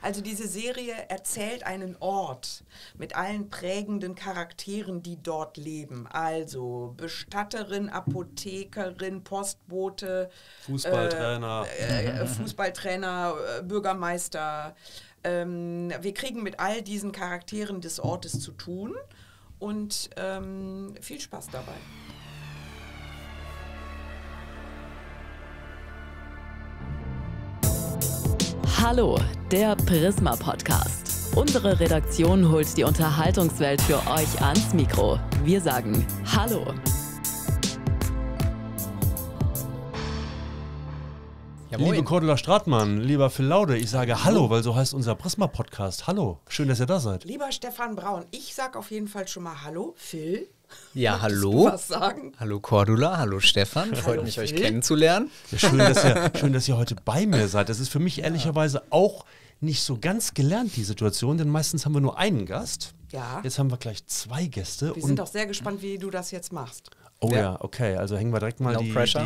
Also diese Serie erzählt einen Ort mit allen prägenden Charakteren, die dort leben. Also Bestatterin, Apothekerin, Postbote, Fußballtrainer, Bürgermeister. Wir kriegen mit all diesen Charakteren des Ortes zu tun und viel Spaß dabei. Hallo, der Prisma-Podcast. Unsere Redaktion holt die Unterhaltungswelt für euch ans Mikro. Wir sagen Hallo. Ja, liebe Cordula Stratmann, lieber Phil Laude, ich sage Hallo, weil so heißt unser Prisma-Podcast. Hallo, schön, dass ihr da seid. Lieber Stefan Braun, ich sage auf jeden Fall schon mal Hallo, Phil. Ja, hallo. Du was sagen? Hallo Cordula, hallo Stefan. Freut mich, euch kennenzulernen. Ja, schön, dass ihr heute bei mir seid. Das ist für mich ehrlicherweise auch nicht so ganz gelernt, die Situation, denn meistens haben wir nur einen Gast. Ja. Jetzt haben wir gleich zwei Gäste. Wir sind auch sehr gespannt, wie du das jetzt machst. Oh ja, okay, also hängen wir direkt mal No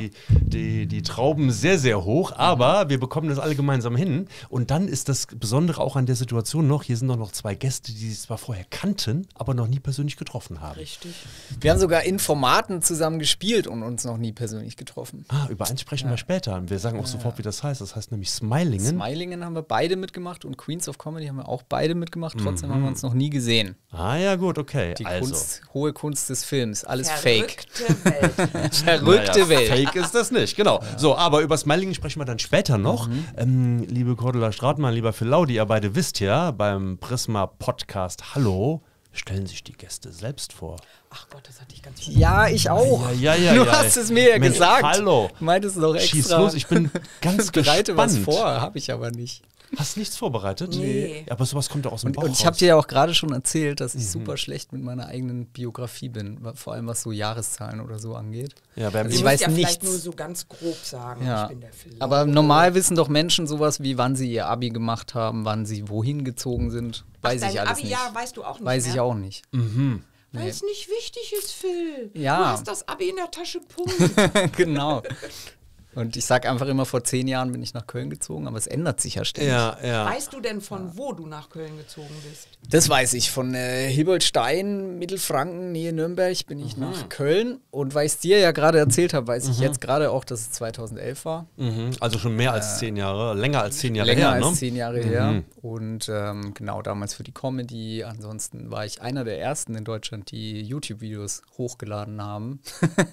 die Trauben sehr, sehr hoch, aber wir bekommen das alle gemeinsam hin. Und dann ist das Besondere auch an der Situation noch, hier sind noch zwei Gäste, die sich zwar vorher kannten, aber noch nie persönlich getroffen haben. Richtig. Wir haben sogar in Formaten zusammen gespielt und uns noch nie persönlich getroffen. Über eins sprechen wir später. Wir sagen auch sofort, wie das heißt. Das heißt nämlich Smilingen. Smilingen haben wir beide mitgemacht und Queens of Comedy haben wir auch beide mitgemacht. Trotzdem haben wir uns noch nie gesehen. Ah ja, gut, okay. Die also. hohe Kunst des Films, alles Verrückte Fake. Welt. Verrückte Welt. Fake ist das nicht, genau. Ja. So, aber über Smilingen sprechen wir dann später noch. Liebe Cordula Stratmann, lieber Phil Laude, ihr beide wisst ja, beim Prisma-Podcast Hallo stellen sich die Gäste selbst vor. Ach Gott, das hatte ich ganz Ja, ich auch. Ja, du hast es mir ja Mensch, gesagt. Hallo. Du meintest es doch extra. Schieß los, ich bin ganz bereite gespannt. was vor, habe ich aber nicht. Hast nichts vorbereitet? Nee. Aber sowas kommt doch aus dem Bauch Und ich habe dir ja auch gerade schon erzählt, dass ich super schlecht mit meiner eigenen Biografie bin, vor allem was so Jahreszahlen oder so angeht. Ja, also ich ich weiß ja nichts. Vielleicht nur so ganz grob sagen, ja. Ich bin der Phil. Aber normal wissen doch Menschen sowas wie, wann sie ihr Abi gemacht haben, wann sie wohin gezogen sind. Weiß ich alles nicht. Ja, weißt du auch nicht. Weiß mehr? ich auch nicht. Weil es nicht wichtig ist, Phil. Ja. Du hast das Abi in der Tasche, Punkt. Genau. Und ich sage einfach immer, vor 10 Jahren bin ich nach Köln gezogen, aber es ändert sich ja ständig. Ja. Weißt du denn, von wo du nach Köln gezogen bist? Das weiß ich. Von Hibolstein, Mittelfranken, Nähe Nürnberg bin ich nach Köln. Und weil ich es dir ja gerade erzählt habe, weiß ich jetzt gerade auch, dass es 2011 war. Also schon mehr als 10 Jahre, länger als 10 Jahre länger her, als ne? 10 Jahre her. Und genau, damals für die Comedy. Ansonsten war ich einer der ersten in Deutschland, die YouTube-Videos hochgeladen haben.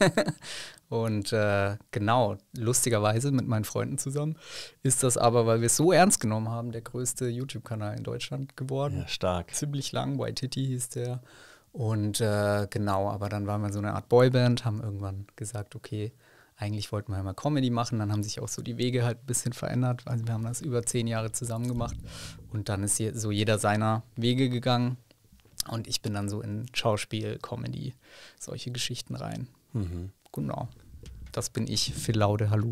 Und genau, lustigerweise mit meinen Freunden zusammen ist das aber, weil wir es so ernst genommen haben, der größte YouTube-Kanal in Deutschland geworden. Ja, stark. Ziemlich lang, Waititi hieß der. Und genau, aber dann waren wir so eine Art Boyband, haben irgendwann gesagt, okay, eigentlich wollten wir ja mal Comedy machen. Dann haben sich auch so die Wege halt ein bisschen verändert. Also wir haben das über 10 Jahre zusammen gemacht. Und dann ist so jeder seiner Wege gegangen. Und ich bin dann so in Schauspiel, Comedy, solche Geschichten rein. Genau. Das bin ich, Phil Laude, hallo.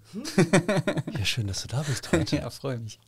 Ja, schön, dass du da bist heute. Ja, freue mich.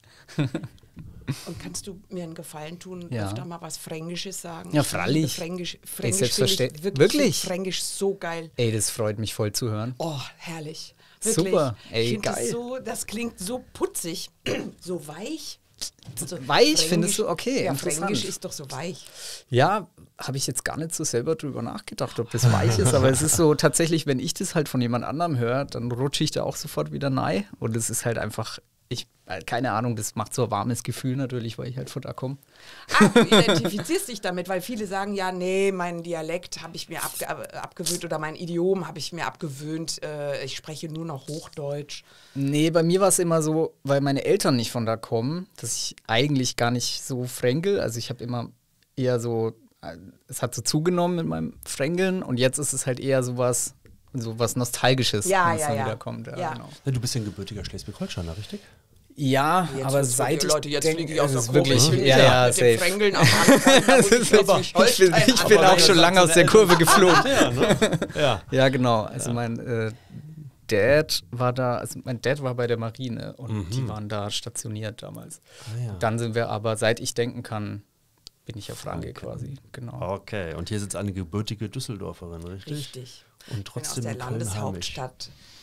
Und kannst du mir einen Gefallen tun und Ja. öfter mal was Fränkisches sagen? Ja, freilich. Fränkisch selbstverständlich. finde ich Wirklich? Fränkisch so geil. Ey, das freut mich voll zu hören. Oh, herrlich. Wirklich. Super. Ey, ich finde geil. das klingt so putzig, so weich. So Weich Fränkisch- findest du? Okay, Ja, interessant. Fränkisch ist doch so weich. Ja, habe ich jetzt gar nicht so selber drüber nachgedacht, ob das weich ist, aber es ist so tatsächlich, wenn ich das halt von jemand anderem höre, dann rutsche ich da auch sofort wieder rein und es ist halt einfach, keine Ahnung, das macht so ein warmes Gefühl natürlich, weil ich halt von da komme. Du identifizierst dich damit, weil viele sagen, ja, nee, meinen Dialekt habe ich mir abgewöhnt oder mein Idiom habe ich mir abgewöhnt, ich spreche nur noch Hochdeutsch. Nee, bei mir war es immer so, weil meine Eltern nicht von da kommen, dass ich eigentlich gar nicht so fränkel, also ich habe immer eher so, es hat so zugenommen mit meinem Fränkeln und jetzt ist es halt eher so was Nostalgisches, Ja, wenn es ja, dann ja. wieder kommt. Ja, Ja. genau. Du bist ja ein gebürtiger Schleswig-Holsteiner, richtig? Ja, Jetzt aber wird's seit wirklich, Leute, jetzt fliege ich aus der ist Kurve. wirklich, Ich bin ja, mit safe. dem Fränkeln am Anfang. Da muss ich Aber Schleswig-Holstein ich bin aber auch schon lange aus der Kurve geflogen. Ja, ne? Ja. Ja, genau. Also mein Dad war da, also mein Dad war bei der Marine und die waren da stationiert damals. Ja. Dann sind wir aber, seit ich denken kann, bin ich ja Franke quasi, genau. Okay, und hier sitzt eine gebürtige Düsseldorferin, richtig? Richtig. Und trotzdem ich bin aus der in Köln heimisch. Landeshauptstadt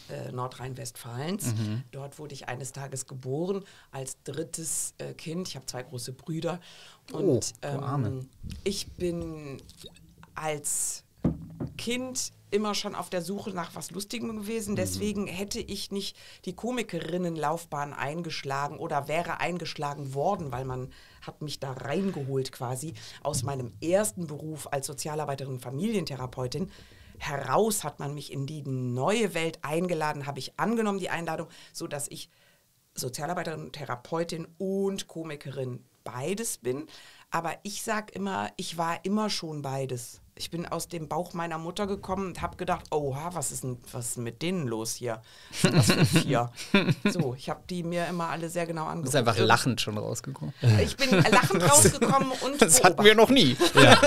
Nordrhein-Westfalens. Dort wurde ich eines Tages geboren als drittes Kind. Ich habe 2 große Brüder. Und ich bin als Kind immer schon auf der Suche nach was Lustigem gewesen. Deswegen hätte ich nicht die Komikerinnenlaufbahn eingeschlagen oder wäre eingeschlagen worden, weil man hat mich da reingeholt quasi aus meinem ersten Beruf als Sozialarbeiterin, Familientherapeutin. Heraus hat man mich in die neue Welt eingeladen, habe ich angenommen, die Einladung, sodass ich Sozialarbeiterin, Therapeutin und Komikerin beides bin. Aber ich sage immer, ich war immer schon beides. Ich bin aus dem Bauch meiner Mutter gekommen und habe gedacht, oha, was ist denn mit denen los hier? Was für 4? So, ich habe die mir immer alle sehr genau angeguckt. Du bist einfach lachend schon rausgekommen. Ich bin lachend rausgekommen und das hatten wir noch nie.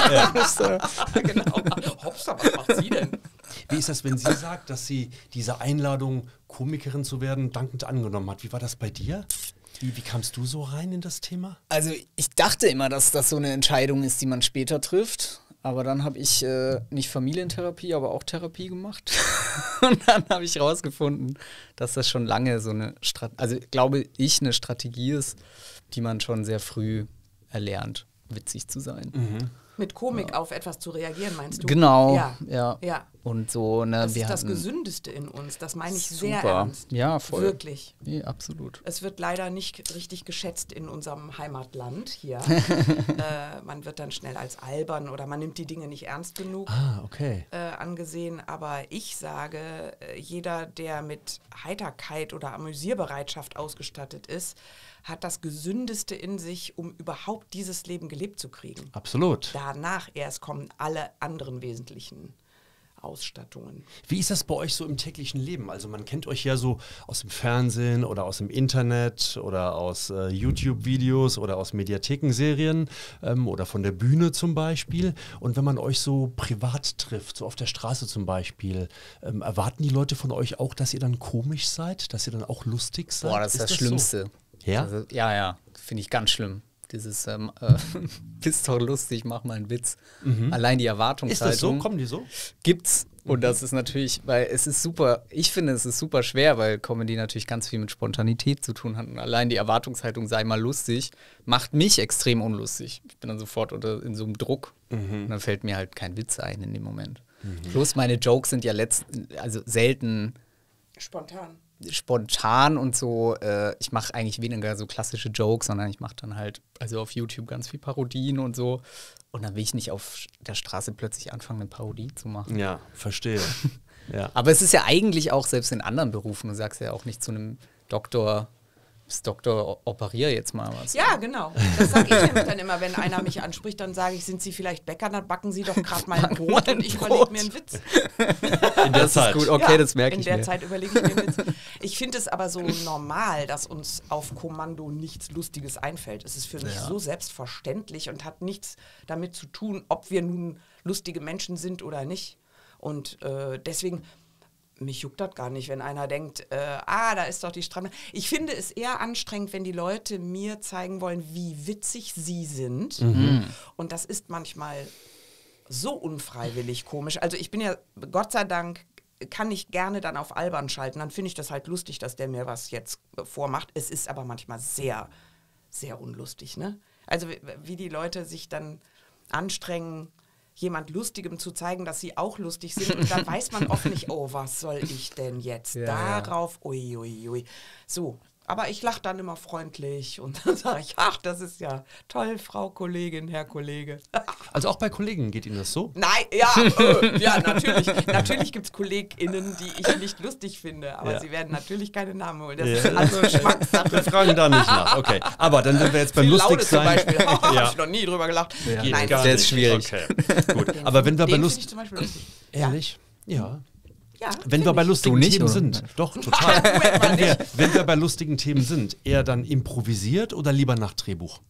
Genau. Hopsa, was macht sie denn? Wie ist das, wenn sie sagt, dass sie diese Einladung, Komikerin zu werden, dankend angenommen hat? Wie war das bei dir? Wie kamst du so rein in das Thema? Also ich dachte immer, dass das so eine Entscheidung ist, die man später trifft. Aber dann habe ich nicht Familientherapie, aber auch Therapie gemacht. Und dann habe ich rausgefunden, dass das schon lange so eine eine Strategie ist, die man schon sehr früh erlernt, witzig zu sein. Mit Komik auf etwas zu reagieren, meinst du? Genau, ja. Und so, ne, das ist das Gesündeste in uns, das meine ich sehr ernst. Ja, voll. Wirklich. Nee, absolut. Es wird leider nicht richtig geschätzt in unserem Heimatland hier. Man wird dann schnell als albern oder man nimmt die Dinge nicht ernst genug angesehen. Aber ich sage, jeder, der mit Heiterkeit oder Amüsierbereitschaft ausgestattet ist, hat das Gesündeste in sich, um überhaupt dieses Leben gelebt zu kriegen. Absolut. Danach erst kommen alle anderen wesentlichen Ausstattungen. Wie ist das bei euch so im täglichen Leben? Also man kennt euch ja so aus dem Fernsehen oder aus dem Internet oder aus YouTube-Videos oder aus Mediathekenserien oder von der Bühne zum Beispiel. Und wenn man euch so privat trifft, so auf der Straße zum Beispiel, erwarten die Leute von euch auch, dass ihr dann komisch seid, dass ihr dann auch lustig seid? Boah, das ist das Schlimmste. So? Ja? Also, ja, finde ich ganz schlimm. Dieses, bist doch lustig, mach mal einen Witz. Allein die Erwartungshaltung. Ist das so? Kommen die so? Gibt's. Und das ist natürlich, weil es ist super, ich finde, es ist super schwer, weil Comedy natürlich ganz viel mit Spontanität zu tun hat. Und allein die Erwartungshaltung, sei mal lustig, macht mich extrem unlustig. Ich bin dann sofort in so einem Druck. Und dann fällt mir halt kein Witz ein in dem Moment. Plus meine Jokes sind ja selten spontan und so. Ich mache eigentlich weniger so klassische Jokes, sondern ich mache dann halt auf YouTube ganz viel Parodien und so. Und dann will ich nicht auf der Straße plötzlich anfangen, eine Parodie zu machen. Ja, verstehe. Ja. Aber es ist ja eigentlich auch selbst in anderen Berufen, du sagst ja auch nicht zu einem Doktor, operier jetzt mal was. Ja, genau. Das sage ich nämlich dann immer, wenn einer mich anspricht, dann sage ich, sind Sie vielleicht Bäcker, dann backen Sie doch gerade mal ein Brot und ich überlege mir einen Witz. In der Zeit. Ist gut, okay, ja, das merke ich mir. In der Zeit überlege ich mir einen Witz. Ich finde es aber so normal, dass uns auf Kommando nichts Lustiges einfällt. Es ist für mich so selbstverständlich und hat nichts damit zu tun, ob wir nun lustige Menschen sind oder nicht. Und deswegen... Mich juckt das gar nicht, wenn einer denkt, da ist doch die Stramme. Ich finde es eher anstrengend, wenn die Leute mir zeigen wollen, wie witzig sie sind. Und das ist manchmal so unfreiwillig komisch. Also ich bin ja, Gott sei Dank, kann ich gerne dann auf albern schalten. Dann finde ich das halt lustig, dass der mir was jetzt vormacht. Es ist aber manchmal sehr, sehr unlustig, ne? Also wie die Leute sich dann anstrengen, jemand Lustigem zu zeigen, dass sie auch lustig sind. Und dann weiß man oft nicht, oh, was soll ich denn jetzt darauf? Uiuiui. So, aber ich lache dann immer freundlich und dann sage ich, ach, das ist ja toll, Frau Kollegin, Herr Kollege. Also auch bei Kollegen geht Ihnen das so? Nein, ja, natürlich. Natürlich gibt es KollegInnen, die ich nicht lustig finde, aber sie werden natürlich keine Namen holen. Das ist also Geschmackssache. Wir fragen da nicht nach, okay. Aber dann sind wir jetzt beim Lustigsein. Zum Beispiel, habe ich noch nie drüber gelacht. Ja. Nein, Gar der nicht. ist schwierig. Okay, gut. Aber wenn wir bei finde ich zum Beispiel lustig. Ehrlich? Ja. Ja, Wenn wir bei lustigen nicht, Themen oder? sind, doch, total. wenn wir bei lustigen Themen sind, eher dann improvisiert oder lieber nach Drehbuch?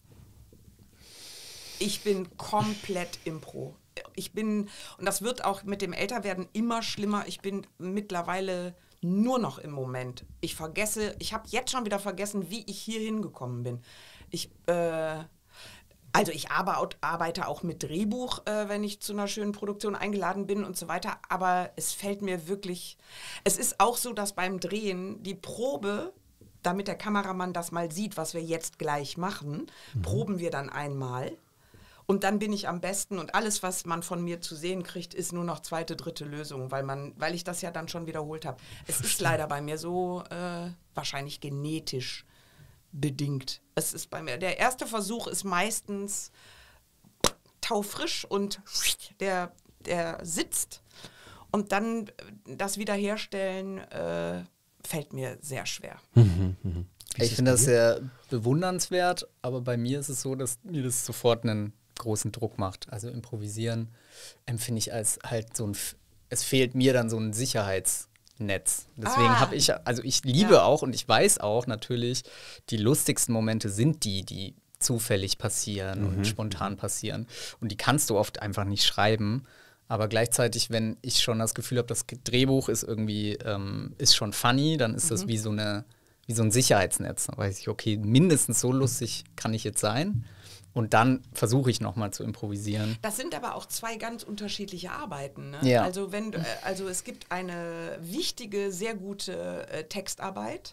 Ich bin komplett Impro. Und das wird auch mit dem Älterwerden immer schlimmer. Ich bin mittlerweile nur noch im Moment. Ich habe jetzt schon wieder vergessen, wie ich hier hingekommen bin. Also ich arbeite auch mit Drehbuch, wenn ich zu einer schönen Produktion eingeladen bin und so weiter. Aber es fällt mir wirklich, es ist auch so, dass beim Drehen die Probe, damit der Kameramann das mal sieht, was wir jetzt gleich machen, proben wir dann einmal. Und dann bin ich am besten und alles, was man von mir zu sehen kriegt, ist nur noch zweite, dritte Lösung, weil ich das ja dann schon wiederholt habe. Es ist leider bei mir so wahrscheinlich genetisch bedingt. Es ist bei mir, der erste Versuch ist meistens taufrisch und der sitzt. Und dann das Wiederherstellen fällt mir sehr schwer. Ich finde das sehr bewundernswert, aber bei mir ist es so, dass mir das sofort einen großen Druck macht. Also improvisieren empfinde ich als halt es fehlt mir dann so ein Sicherheitsnetz. Deswegen habe ich liebe auch und ich weiß auch natürlich, die lustigsten Momente sind die zufällig passieren und spontan passieren. Und die kannst du oft einfach nicht schreiben. Aber gleichzeitig, wenn ich schon das Gefühl habe, das Drehbuch ist irgendwie ist schon funny, dann ist das wie so ein Sicherheitsnetz. Dann weiß ich, okay, mindestens so lustig kann ich jetzt sein. Und dann versuche ich nochmal zu improvisieren. Das sind aber auch zwei ganz unterschiedliche Arbeiten. Ne? Ja. Also es gibt eine wichtige, sehr gute Textarbeit,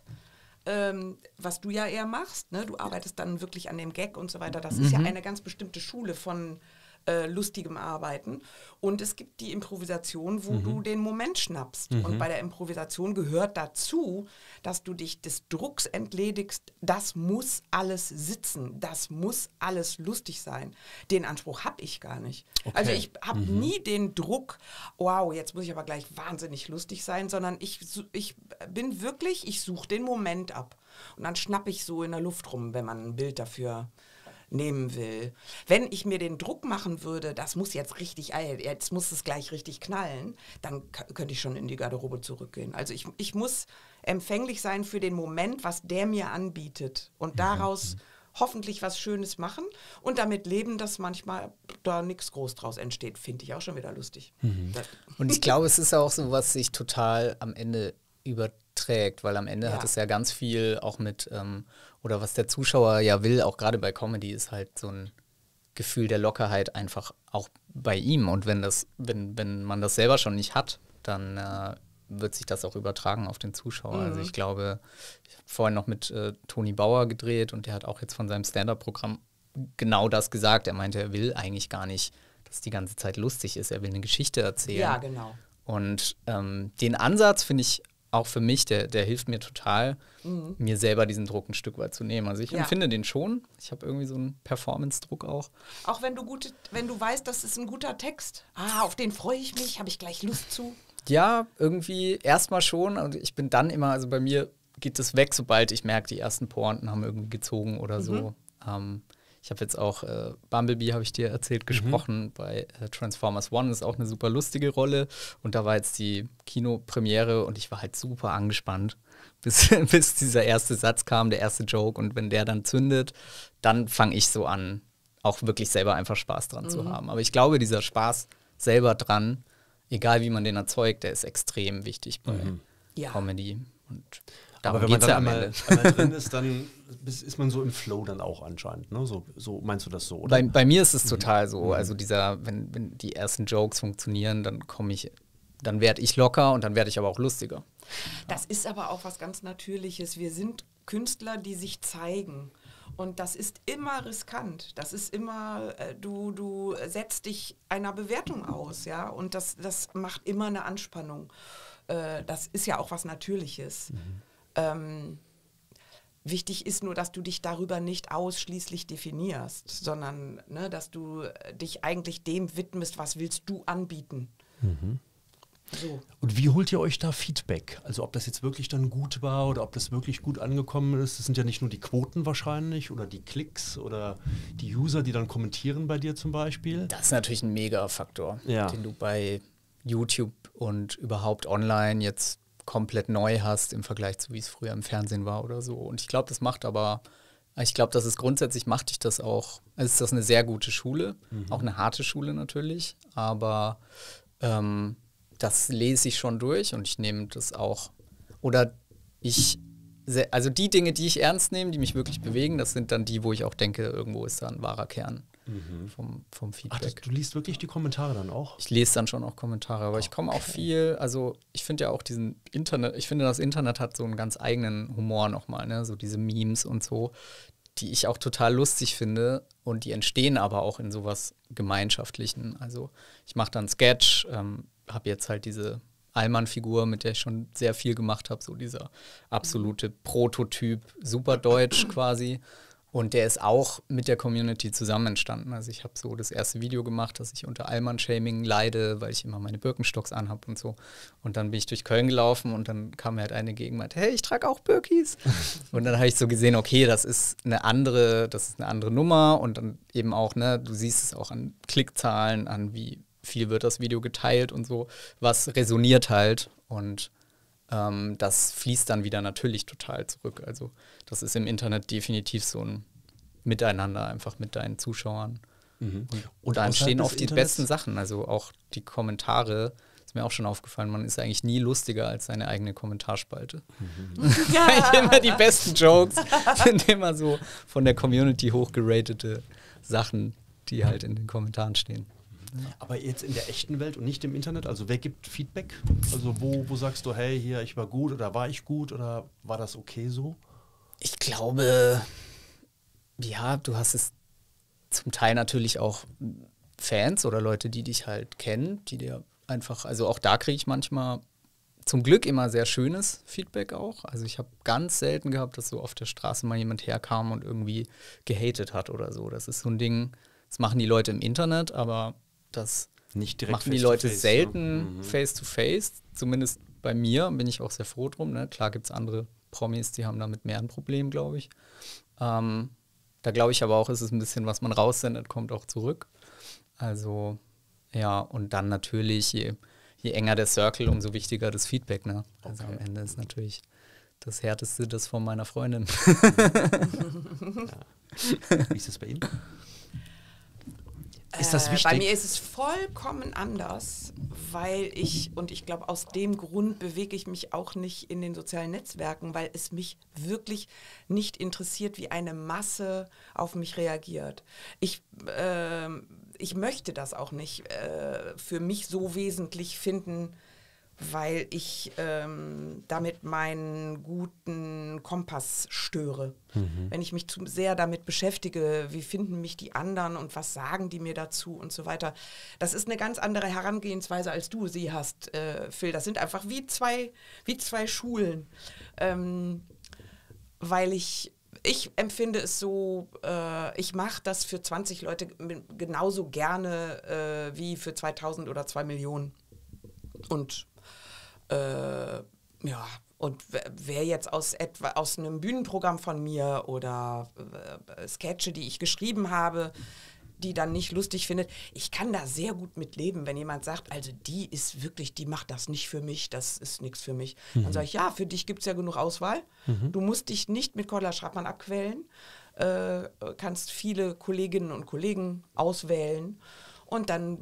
was du ja eher machst. Ne? Du arbeitest dann wirklich an dem Gag und so weiter. Das ist ja eine ganz bestimmte Schule von lustigem Arbeiten. Und es gibt die Improvisation, wo du den Moment schnappst. Und bei der Improvisation gehört dazu, dass du dich des Drucks entledigst. Das muss alles sitzen. Das muss alles lustig sein. Den Anspruch habe ich gar nicht. Okay. Also ich habe nie den Druck, wow, jetzt muss ich aber gleich wahnsinnig lustig sein, sondern ich bin wirklich, ich suche den Moment ab. Und dann schnappe ich so in der Luft rum, wenn man ein Bild dafür nehmen will. Wenn ich mir den Druck machen würde, das muss jetzt jetzt muss es gleich richtig knallen, dann könnte ich schon in die Garderobe zurückgehen. Also ich muss empfänglich sein für den Moment, was der mir anbietet und daraus hoffentlich was Schönes machen und damit leben, dass manchmal da nichts groß draus entsteht, finde ich auch schon wieder lustig. Und ich glaube, es ist auch so, was sich total am Ende überträgt, weil am Ende hat es ja ganz viel auch mit, oder was der Zuschauer ja will, auch gerade bei Comedy, ist halt so ein Gefühl der Lockerheit einfach auch bei ihm. Und wenn man das selber schon nicht hat, dann wird sich das auch übertragen auf den Zuschauer. Also ich glaube, ich habe vorhin noch mit Toni Bauer gedreht und der hat auch jetzt von seinem Stand-Up-Programm genau das gesagt. Er meinte, er will eigentlich gar nicht, dass es die ganze Zeit lustig ist. Er will eine Geschichte erzählen. Ja, genau. Und den Ansatz finde ich auch für mich, der hilft mir total, mir selber diesen Druck ein Stück weit zu nehmen. Also ich empfinde den schon. Ich habe irgendwie so einen Performance-Druck auch. Auch wenn du weißt, das ist ein guter Text. Auf den freue ich mich, habe ich gleich Lust zu. Ja, irgendwie erstmal schon. Und ich bin dann immer, also bei mir geht es weg, sobald ich merke, die ersten Pointen haben irgendwie gezogen oder so. Ich habe jetzt auch Bumblebee, habe ich dir erzählt, gesprochen bei Transformers One. Das ist auch eine super lustige Rolle. Und da war jetzt die Kinopremiere und ich war halt super angespannt, bis dieser erste Satz kam, der erste Joke. Und wenn der dann zündet, dann fange ich so an, auch wirklich selber einfach Spaß dran zu haben. Aber ich glaube, dieser Spaß selber dran, egal wie man den erzeugt, der ist extrem wichtig bei Comedy. Und aber wenn man dann einmal drin ist, dann ist man so im Flow dann auch anscheinend. Ne? So meinst du das so, oder? Bei mir ist es total so. Also wenn die ersten Jokes funktionieren, dann werde ich locker und dann werde ich aber auch lustiger. Das ist aber auch was ganz Natürliches. Wir sind Künstler, die sich zeigen. Und das ist immer riskant. Das ist immer, du setzt dich einer Bewertung aus, ja. Und das macht immer eine Anspannung. Das ist ja auch was Natürliches. Wichtig ist nur, dass du dich darüber nicht ausschließlich definierst, sondern dass du dich eigentlich dem widmest, was willst du anbieten. So. Und wie holt ihr euch da Feedback? Also ob das jetzt wirklich dann gut war oder ob das wirklich gut angekommen ist. Das sind ja nicht nur die Quoten wahrscheinlich oder die Klicks oder die User, die dann kommentieren bei dir zum Beispiel. Das ist natürlich ein Mega-Faktor, den du bei YouTube und überhaupt online jetzt komplett neu hast im Vergleich zu wie es früher im Fernsehen war oder so. Und ich glaube, dass es grundsätzlich macht dich das auch, also ist das eine sehr gute Schule, auch eine harte Schule natürlich, aber das lese ich schon durch und ich nehme das auch, oder ich also die Dinge, die ich ernst nehme, die mich wirklich bewegen, das sind dann die, wo ich auch denke, irgendwo ist da ein wahrer Kern vom Feedback. Du liest wirklich die Kommentare dann auch? Ich lese dann schon auch Kommentare, aber ich komme auch viel, also ich finde ja auch diesen Internet, ich finde das Internet hat so einen ganz eigenen Humor nochmal, ne? So diese Memes und so, die ich auch total lustig finde und die entstehen aber auch in sowas Gemeinschaftlichen. Also ich mache dann Sketch, habe jetzt halt diese Allmann-Figur, mit der ich schon sehr viel gemacht habe, so dieser absolute Prototyp, super deutsch quasi. Und der ist auch mit der Community zusammen entstanden. Also ich habe so das erste Video gemacht, dass ich unter Allmann-Shaming leide, weil ich immer meine Birkenstocks anhab und so. Und dann bin ich durch Köln gelaufen und dann kam mir halt eine gegen und meinte, hey, ich trage auch Birkis. Und dann habe ich so gesehen, okay, das ist eine andere Nummer. Und dann eben auch, ne, du siehst es auch an Klickzahlen, an wie viel wird das Video geteilt und so. Was resoniert halt und das fließt dann wieder natürlich total zurück. Also das ist im Internet definitiv so ein Miteinander einfach mit deinen Zuschauern. Und da entstehen oft die besten Sachen. Also auch die Kommentare, ist mir auch schon aufgefallen, man ist eigentlich nie lustiger als seine eigene Kommentarspalte. Immer die besten Jokes sind immer so von der Community hochgeratete Sachen, die halt in den Kommentaren stehen. Aber jetzt in der echten Welt und nicht im Internet, also wer gibt Feedback? Also wo sagst du, hey, hier, ich war gut oder war ich gut oder war das okay so? Ich glaube, ja, du hast es zum Teil natürlich auch Fans oder Leute, die dich halt kennen, die dir einfach, also auch da kriege ich manchmal zum Glück immer sehr schönes Feedback auch. Also ich habe ganz selten gehabt, dass so auf der Straße mal jemand herkam und irgendwie gehatet hat oder so. Das ist so ein Ding, das machen die Leute im Internet, aber das nicht direkt machen die Leute selten face-to-face. Zumindest bei mir bin ich auch sehr froh drum. Ne? Klar gibt es andere Promis, die haben damit mehr ein Problem, glaube ich. Da glaube ich aber auch, ist es ein bisschen, was man raussendet, kommt auch zurück. Also ja, und dann natürlich, je enger der Circle, umso wichtiger das Feedback. Ne? Also am Ende ist natürlich das Härteste das von meiner Freundin. Wie ist es bei Ihnen? Ist das wichtig? Bei mir ist es vollkommen anders, weil ich glaube, aus dem Grund bewege ich mich auch nicht in den sozialen Netzwerken, weil es mich wirklich nicht interessiert, wie eine Masse auf mich reagiert. Ich möchte das auch nicht für mich so wesentlich finden, weil ich damit meinen guten Kompass störe. Wenn ich mich zu sehr damit beschäftige, wie finden mich die anderen und was sagen die mir dazu und so weiter. Das ist eine ganz andere Herangehensweise, als du sie hast, Phil. Das sind einfach wie zwei Schulen. Weil ich empfinde es so, ich mache das für 20 Leute genauso gerne wie für 2000 oder 2 Millionen. Und und wer jetzt aus einem Bühnenprogramm von mir oder Sketche, die ich geschrieben habe, die dann nicht lustig findet, ich kann da sehr gut mit leben, wenn jemand sagt, also die macht das nicht für mich, das ist nichts für mich. Dann sage ich, ja, für dich gibt es ja genug Auswahl. Du musst dich nicht mit Cordula Schrappmann abquälen, kannst viele Kolleginnen und Kollegen auswählen und dann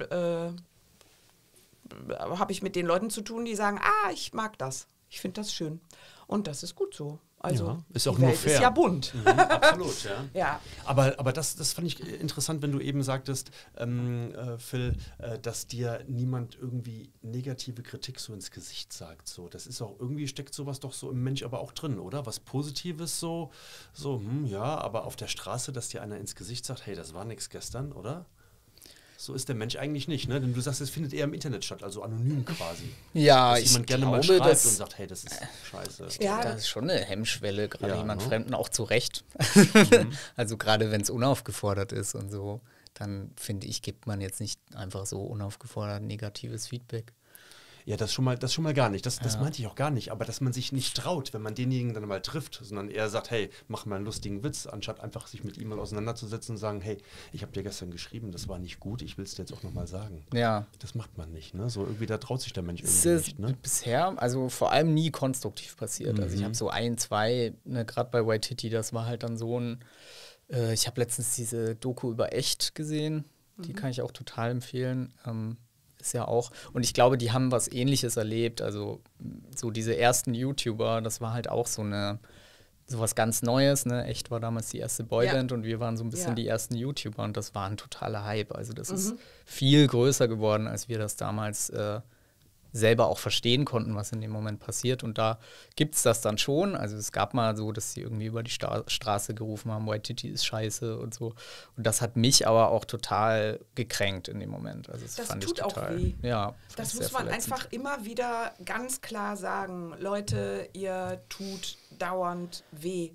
habe ich mit den Leuten zu tun, die sagen, ich mag das, ich finde das schön. Und das ist gut so. Also ja, ist auch die nur Welt fair. Ist ja bunt. Absolut, ja. Ja. Aber das fand ich interessant, wenn du eben sagtest, Phil, dass dir niemand irgendwie negative Kritik so ins Gesicht sagt. So, das ist auch irgendwie, steckt sowas doch so im Mensch aber auch drin, oder? Was Positives ja, aber auf der Straße, dass dir einer ins Gesicht sagt, hey, das war nichts gestern, oder? So ist der Mensch eigentlich nicht, ne? Denn du sagst, es findet eher im Internet statt, also anonym quasi. Ja, dass jemand gerne mal schreibt und sagt, hey, das ist scheiße. Ja, das ist schon eine Hemmschwelle, gerade jemand Fremden auch zu Recht. Also gerade wenn es unaufgefordert ist und so, dann finde ich, gibt man jetzt nicht einfach so unaufgefordert negatives Feedback. Ja, das schon mal gar nicht. Das meinte ich auch gar nicht. Aber dass man sich nicht traut, wenn man denjenigen dann mal trifft, sondern eher sagt, hey, mach mal einen lustigen Witz, anstatt einfach sich mit ihm mal auseinanderzusetzen und sagen, hey, ich habe dir gestern geschrieben, das war nicht gut, ich will es dir jetzt auch nochmal sagen. Ja. Das macht man nicht, ne? So irgendwie, da traut sich der Mensch irgendwie nicht, ne? Bisher, also vor allem nie konstruktiv passiert. Also ich habe so 1, 2, ne, gerade bei Waititi, das war halt dann so ein, ich habe letztens diese Doku über Echt gesehen, die kann ich auch total empfehlen. Ist ja auch, und ich glaube, die haben was Ähnliches erlebt, also so diese ersten YouTuber, das war halt auch so eine sowas ganz Neues, ne? Echt war damals die erste Boyband und wir waren so ein bisschen die ersten YouTuber und das war ein totaler Hype. Also das ist viel größer geworden, als wir das damals selber auch verstehen konnten, was in dem Moment passiert. Und da gibt es das dann schon. Also es gab mal so, dass sie irgendwie über die Straße gerufen haben, White Titty ist scheiße und so. Und das hat mich aber auch total gekränkt in dem Moment. Also das fand tut ich total, auch weh. Ja, das muss man einfach immer wieder ganz klar sagen. Leute, ihr tut dauernd weh.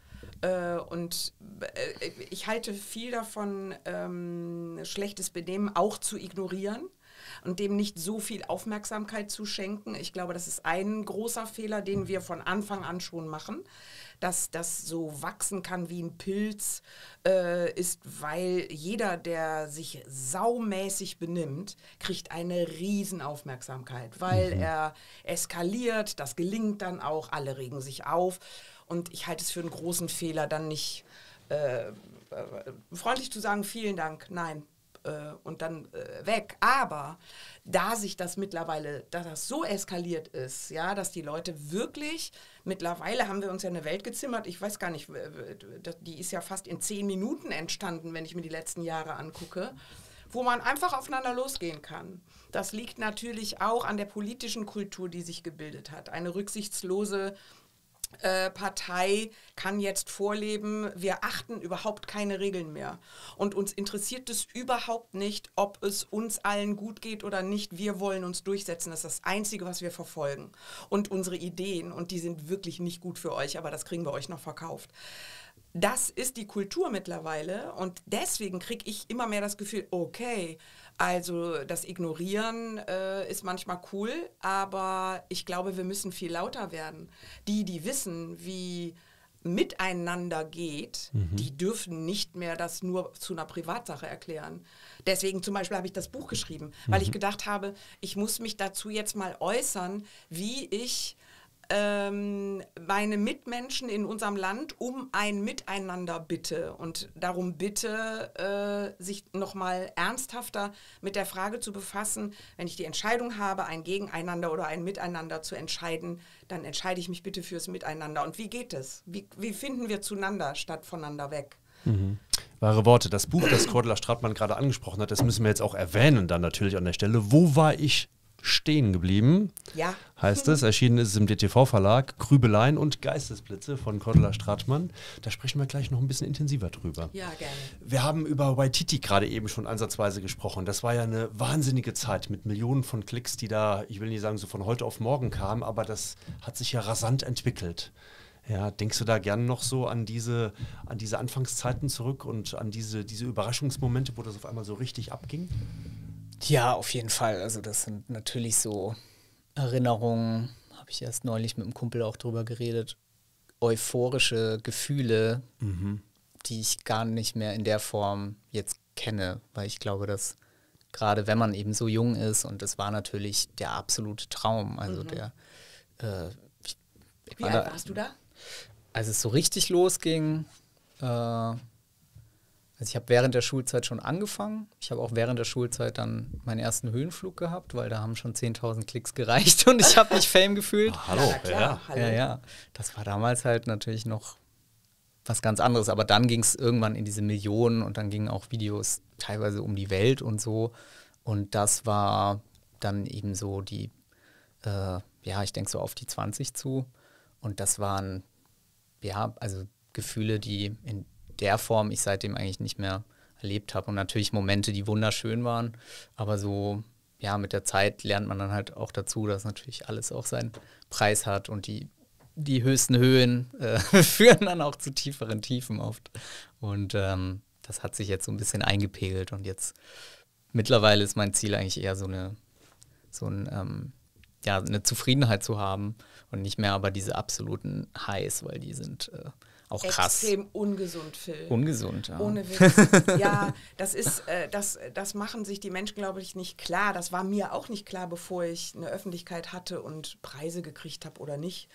Und ich halte viel davon, schlechtes Benehmen auch zu ignorieren und dem nicht so viel Aufmerksamkeit zu schenken. Ich glaube, das ist ein großer Fehler, den wir von Anfang an schon machen, dass das so wachsen kann wie ein Pilz, ist, weil jeder, der sich saumäßig benimmt, kriegt eine Riesenaufmerksamkeit, weil er eskaliert, das gelingt dann auch, alle regen sich auf. Und ich halte es für einen großen Fehler, dann nicht freundlich zu sagen, vielen Dank, nein, und dann weg. Aber da sich das mittlerweile, da das so eskaliert ist, ja, dass die Leute wirklich, mittlerweile haben wir uns ja eine Welt gezimmert, ich weiß gar nicht, die ist ja fast in 10 Minuten entstanden, wenn ich mir die letzten Jahre angucke, wo man einfach aufeinander losgehen kann. Das liegt natürlich auch an der politischen Kultur, die sich gebildet hat. Eine rücksichtslose Partei kann jetzt vorleben, wir achten überhaupt keine Regeln mehr. Und uns interessiert es überhaupt nicht, ob es uns allen gut geht oder nicht. Wir wollen uns durchsetzen. Das ist das Einzige, was wir verfolgen. Und unsere Ideen, und die sind wirklich nicht gut für euch, aber das kriegen wir euch noch verkauft. Das ist die Kultur mittlerweile und deswegen kriege ich immer mehr das Gefühl, okay, also das Ignorieren ist manchmal cool, aber ich glaube, wir müssen viel lauter werden. Die wissen, wie miteinander geht, die dürfen nicht mehr das nur zu einer Privatsache erklären. Deswegen zum Beispiel habe ich das Buch geschrieben, weil ich gedacht habe, ich muss mich dazu jetzt mal äußern, wie ich meine Mitmenschen in unserem Land um ein Miteinander bitte und darum bitte, sich nochmal ernsthafter mit der Frage zu befassen, wenn ich die Entscheidung habe, ein Gegeneinander oder ein Miteinander zu entscheiden, dann entscheide ich mich bitte fürs Miteinander. Und wie geht es? Wie finden wir zueinander statt voneinander weg? Wahre Worte. Das Buch, das Cordula Stratmann gerade angesprochen hat, das müssen wir jetzt auch erwähnen dann natürlich an der Stelle. Wo war ich stehen geblieben? Ja. Heißt es. Erschienen ist es im DTV-Verlag. Grübeleien und Geistesblitze von Cordula Stratmann. Da sprechen wir gleich noch ein bisschen intensiver drüber. Ja, gerne. Wir haben über White Titty gerade eben schon ansatzweise gesprochen. Das war ja eine wahnsinnige Zeit mit Millionen von Klicks, die da, ich will nicht sagen, so von heute auf morgen kamen, aber das hat sich ja rasant entwickelt. Ja, denkst du da gerne noch so an diese Anfangszeiten zurück und an diese Überraschungsmomente, wo das auf einmal so richtig abging? Ja, auf jeden Fall. Also das sind natürlich so Erinnerungen, habe ich erst neulich mit einem Kumpel auch drüber geredet, euphorische Gefühle, die ich gar nicht mehr in der Form jetzt kenne, weil ich glaube, dass gerade wenn man eben so jung ist und das war natürlich der absolute Traum, also Wie alt warst du da? Als es so richtig losging, also ich habe während der Schulzeit schon angefangen. Ich habe auch während der Schulzeit dann meinen ersten Höhenflug gehabt, weil da haben schon 10.000 Klicks gereicht und ich habe mich Fame gefühlt. Hallo, Ja, klar, hallo. Ja. Das war damals halt natürlich noch was ganz anderes. Aber dann ging es irgendwann in diese Millionen und dann gingen auch Videos teilweise um die Welt und so. Und das war dann eben so die, ich denke so auf die 20 zu. Und das waren, also Gefühle, die in der Form ich seitdem eigentlich nicht mehr erlebt habe. Und natürlich Momente, die wunderschön waren. Aber so, mit der Zeit lernt man dann halt auch dazu, dass natürlich alles auch seinen Preis hat. Und die höchsten Höhen führen dann auch zu tieferen Tiefen oft. Und das hat sich jetzt so ein bisschen eingepegelt. Und jetzt mittlerweile ist mein Ziel eigentlich eher eine Zufriedenheit zu haben. Und nicht mehr aber diese absoluten Highs, weil die sind auch krass. Extrem ungesund, Phil. Ungesund, ja. Ohne Witz. Ja, das machen sich die Menschen, glaube ich, nicht klar. Das war mir auch nicht klar, bevor ich eine Öffentlichkeit hatte und Preise gekriegt habe oder nicht.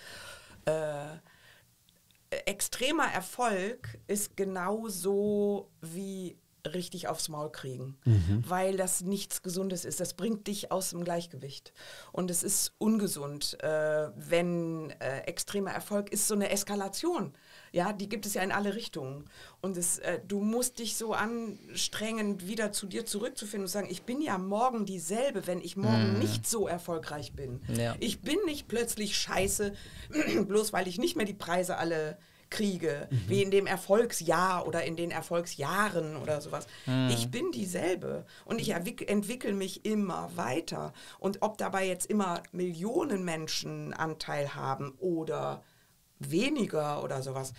Extremer Erfolg ist genauso wie richtig aufs Maul kriegen, weil das nichts Gesundes ist. Das bringt dich aus dem Gleichgewicht. Und es ist ungesund, wenn extremer Erfolg ist so eine Eskalation. Ja, die gibt es ja in alle Richtungen. Und du musst dich so anstrengen, wieder zu dir zurückzufinden und sagen, ich bin ja morgen dieselbe, wenn ich morgen nicht so erfolgreich bin. Ja. Ich bin nicht plötzlich scheiße, bloß weil ich nicht mehr die Preise alle kriege, wie in dem Erfolgsjahr oder in den Erfolgsjahren oder sowas. Ich bin dieselbe und ich entwickle mich immer weiter. Und ob dabei jetzt immer Millionen Menschen Anteil haben oder weniger oder sowas.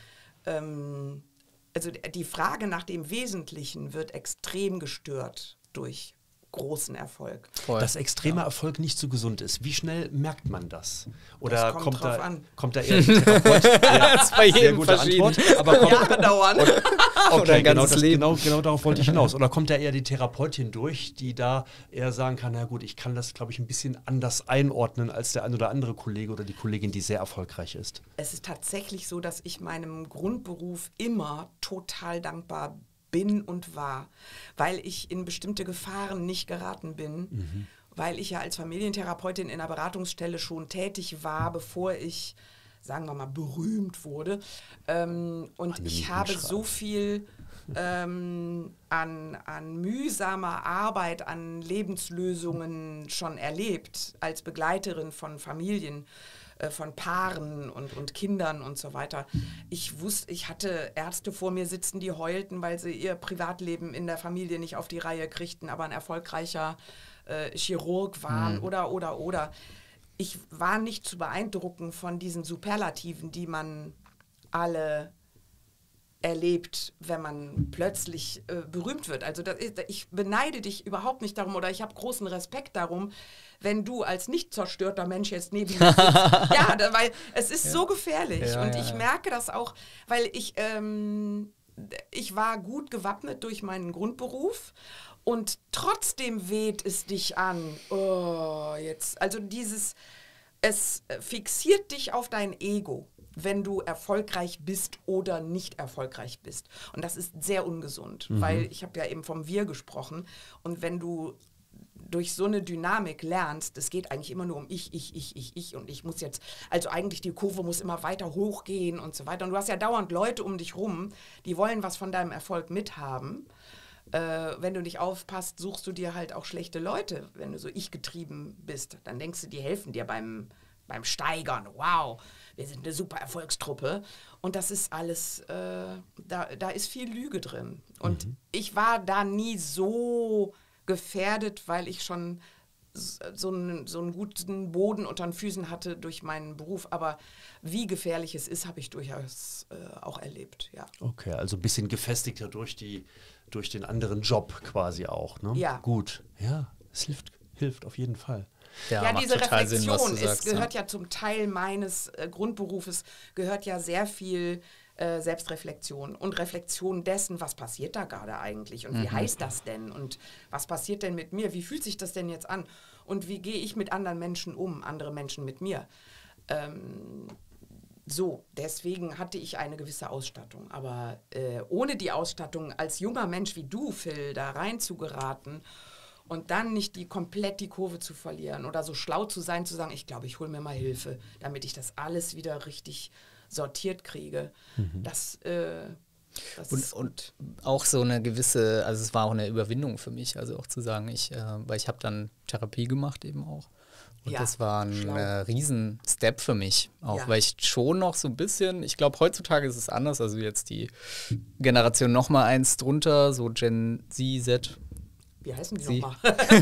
Also die Frage nach dem Wesentlichen wird extrem gestört durch großen Erfolg. Voll. Dass extremer Erfolg nicht so gesund ist. Wie schnell merkt man das? Oder Das kommt drauf an. Kommt da eher die Therapeut? Ja, Das ist bei sehr jedem gute verschieden. Antwort. Aber kommt, Jahre dauern. Oder okay, ein ganzes Leben. genau darauf wollte ich hinaus. Oder kommt da eher die Therapeutin durch, die da eher sagen kann, na gut, ich kann das, glaube ich, ein bisschen anders einordnen als der ein oder andere Kollege oder die Kollegin, die sehr erfolgreich ist? Es ist tatsächlich so, dass ich meinem Grundberuf immer total dankbar bin und war, weil ich in bestimmte Gefahren nicht geraten bin, weil ich ja als Familientherapeutin in einer Beratungsstelle schon tätig war, bevor ich, sagen wir mal, berühmt wurde. Und ich habe so viel an mühsamer Arbeit, an Lebenslösungen schon erlebt als Begleiterin von Familien, von Paaren und Kindern und so weiter. Ich hatte Ärzte vor mir sitzen, die heulten, weil sie ihr Privatleben in der Familie nicht auf die Reihe kriegten, aber ein erfolgreicher Chirurg waren oder. Ich war nicht zu beeindrucken von diesen Superlativen, die man alle erlebt, wenn man plötzlich berühmt wird. Also ich beneide dich überhaupt nicht darum oder ich habe großen Respekt darum, wenn du als nicht zerstörter Mensch jetzt neben mir sitzt. Ja, weil es ist so gefährlich und ich merke das auch, weil ich war gut gewappnet durch meinen Grundberuf und trotzdem weht es dich an. Oh, jetzt, also es fixiert dich auf dein Ego, wenn du erfolgreich bist oder nicht erfolgreich bist. Und das ist sehr ungesund, weil ich habe ja eben vom Wir gesprochen. Und wenn du durch so eine Dynamik lernst, es geht eigentlich immer nur um ich und ich muss jetzt, also eigentlich die Kurve muss immer weiter hochgehen und so weiter. Und du hast ja dauernd Leute um dich rum, die wollen was von deinem Erfolg mithaben. Wenn du nicht aufpasst, suchst du dir halt auch schlechte Leute, wenn du so ich-getrieben bist. Dann denkst du, die helfen dir beim Steigern. Wow, wir sind eine super Erfolgstruppe. Und das ist alles, da ist viel Lüge drin. Und ich war da nie so gefährdet, weil ich schon so einen guten Boden unter den Füßen hatte durch meinen Beruf. Aber wie gefährlich es ist, habe ich durchaus auch erlebt. Ja. Okay, also ein bisschen gefestigter durch den anderen Job quasi auch. Ne? Ja. Gut, ja, es hilft auf jeden Fall. Ja, macht diese total Sinn, was Reflexion, du sagst, es gehört ja zum Teil meines Grundberufes, gehört ja sehr viel Selbstreflexion und Reflexion dessen, was passiert da gerade eigentlich und wie heißt das denn und was passiert denn mit mir, wie fühlt sich das denn jetzt an und wie gehe ich mit anderen Menschen um, andere Menschen mit mir. Deswegen hatte ich eine gewisse Ausstattung, aber ohne die Ausstattung als junger Mensch wie du, Phil, da rein zu geraten und dann nicht komplett die Kurve zu verlieren oder so schlau zu sein, zu sagen, ich glaube, ich hole mir mal Hilfe, damit ich das alles wieder richtig sortiert kriege. Das und auch so eine gewisse, also es war auch eine Überwindung für mich, also auch zu sagen, weil ich habe dann Therapie gemacht eben auch. Und ja, das war ein riesen Step für mich, auch weil ich schon noch so ein bisschen, ich glaube heutzutage ist es anders, also jetzt die Generation noch mal eins drunter, so Gen Z. Wie heißen die nochmal?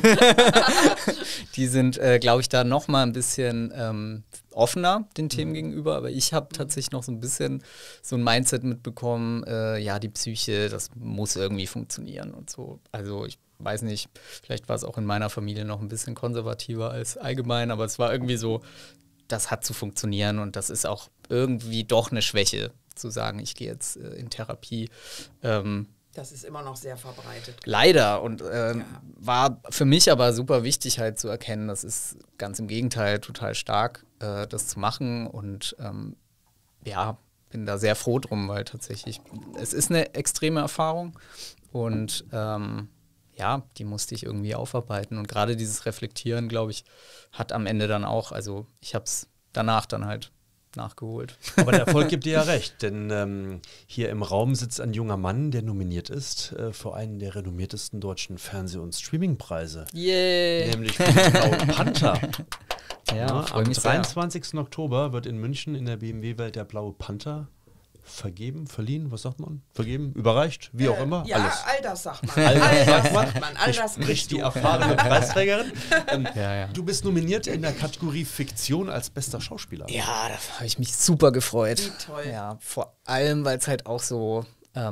Die sind, glaube ich, da noch mal ein bisschen offener den Themen gegenüber. Aber ich habe tatsächlich noch so ein bisschen so ein Mindset mitbekommen, die Psyche, das muss irgendwie funktionieren und so. Also ich weiß nicht, vielleicht war es auch in meiner Familie noch ein bisschen konservativer als allgemein, aber es war irgendwie so, das hat zu funktionieren und das ist auch irgendwie doch eine Schwäche, zu sagen, ich gehe jetzt in Therapie. Das ist immer noch sehr verbreitet. Leider. Und war für mich aber super wichtig halt zu erkennen, das ist ganz im Gegenteil total stark, das zu machen. Und bin da sehr froh drum, weil tatsächlich, es ist eine extreme Erfahrung. Und die musste ich irgendwie aufarbeiten. Und gerade dieses Reflektieren, glaube ich, hat am Ende dann auch, also ich habe es danach dann halt nachgeholt. Aber der Erfolg gibt dir ja recht, denn hier im Raum sitzt ein junger Mann, der nominiert ist für einen der renommiertesten deutschen Fernseh- und Streamingpreise. Yay! Nämlich für den Blauen Panther. Ja, Am 23. Oktober wird in München in der BMW-Welt der Blaue Panther verliehen, was sagt man? Vergeben, überreicht, wie auch immer, Ja, alles. all das sagt man. All das sagt sagt man. All das Spricht kriegst die du. erfahrene Preisträgerin. Ja. Du bist nominiert in der Kategorie Fiktion als bester Schauspieler. Ja, da habe ich mich super gefreut. Wie toll. Ja, vor allem, weil es halt auch so,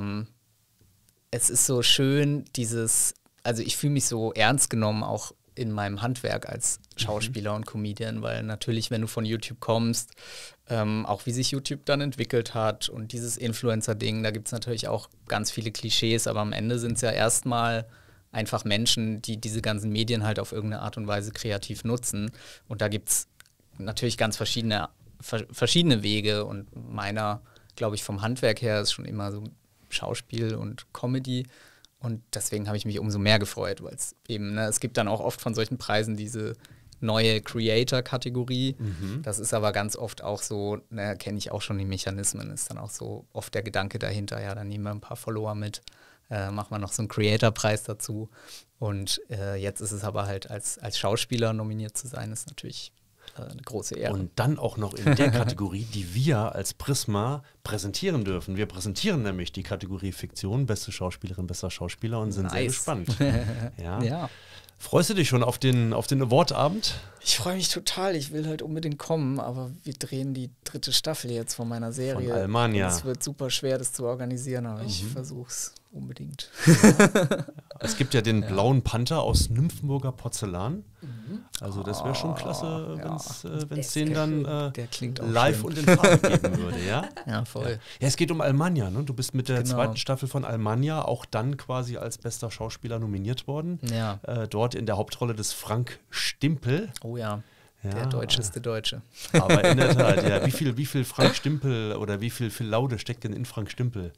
es ist so schön, also ich fühle mich so ernst genommen, auch in meinem Handwerk als Schauspieler und Comedian, weil natürlich, wenn du von YouTube kommst, auch wie sich YouTube dann entwickelt hat und dieses Influencer-Ding, da gibt es natürlich auch ganz viele Klischees, aber am Ende sind es ja erstmal einfach Menschen, die diese ganzen Medien halt auf irgendeine Art und Weise kreativ nutzen. Und da gibt es natürlich ganz verschiedene Wege und meiner, glaube ich, vom Handwerk her ist schon immer so Schauspiel und Comedy. Und deswegen habe ich mich umso mehr gefreut, weil es eben, es gibt dann auch oft von solchen Preisen diese neue Creator-Kategorie. Das ist aber ganz oft auch so, kenne ich auch schon die Mechanismen, ist dann auch so oft der Gedanke dahinter, ja, dann nehmen wir ein paar Follower mit, machen wir noch so einen Creator-Preis dazu. Und jetzt ist es aber halt als Schauspieler nominiert zu sein, ist natürlich eine große Ehre. Und dann auch noch in der Kategorie, die wir als Prisma präsentieren dürfen. Wir präsentieren nämlich die Kategorie Fiktion, beste Schauspielerin, bester Schauspieler und sind sehr gespannt. Ja. Freust du dich schon auf den Award-Abend? Ich freue mich total. Ich will halt unbedingt kommen, aber wir drehen die 3. Staffel jetzt von meiner Serie. Von Almania. Es wird super schwer, das zu organisieren, aber ich versuche es unbedingt. Es gibt ja den Blauen Panther aus Nymphenburger Porzellan. Also das wäre schon klasse, wenn es den dann Der klingt auch live schön. und in Farbe geben würde, ja? Ja, voll. Ja, es geht um Almania, ne? Du bist mit der Genau. 2. Staffel von Almania auch dann quasi als bester Schauspieler nominiert worden. Ja. Dort in der Hauptrolle des Frank Stimpel. Oh ja, Ja. der deutscheste Deutsche. Aber in der Tat, ja. Wie viel Frank Stimpel oder wie viel Laude steckt denn in Frank Stimpel?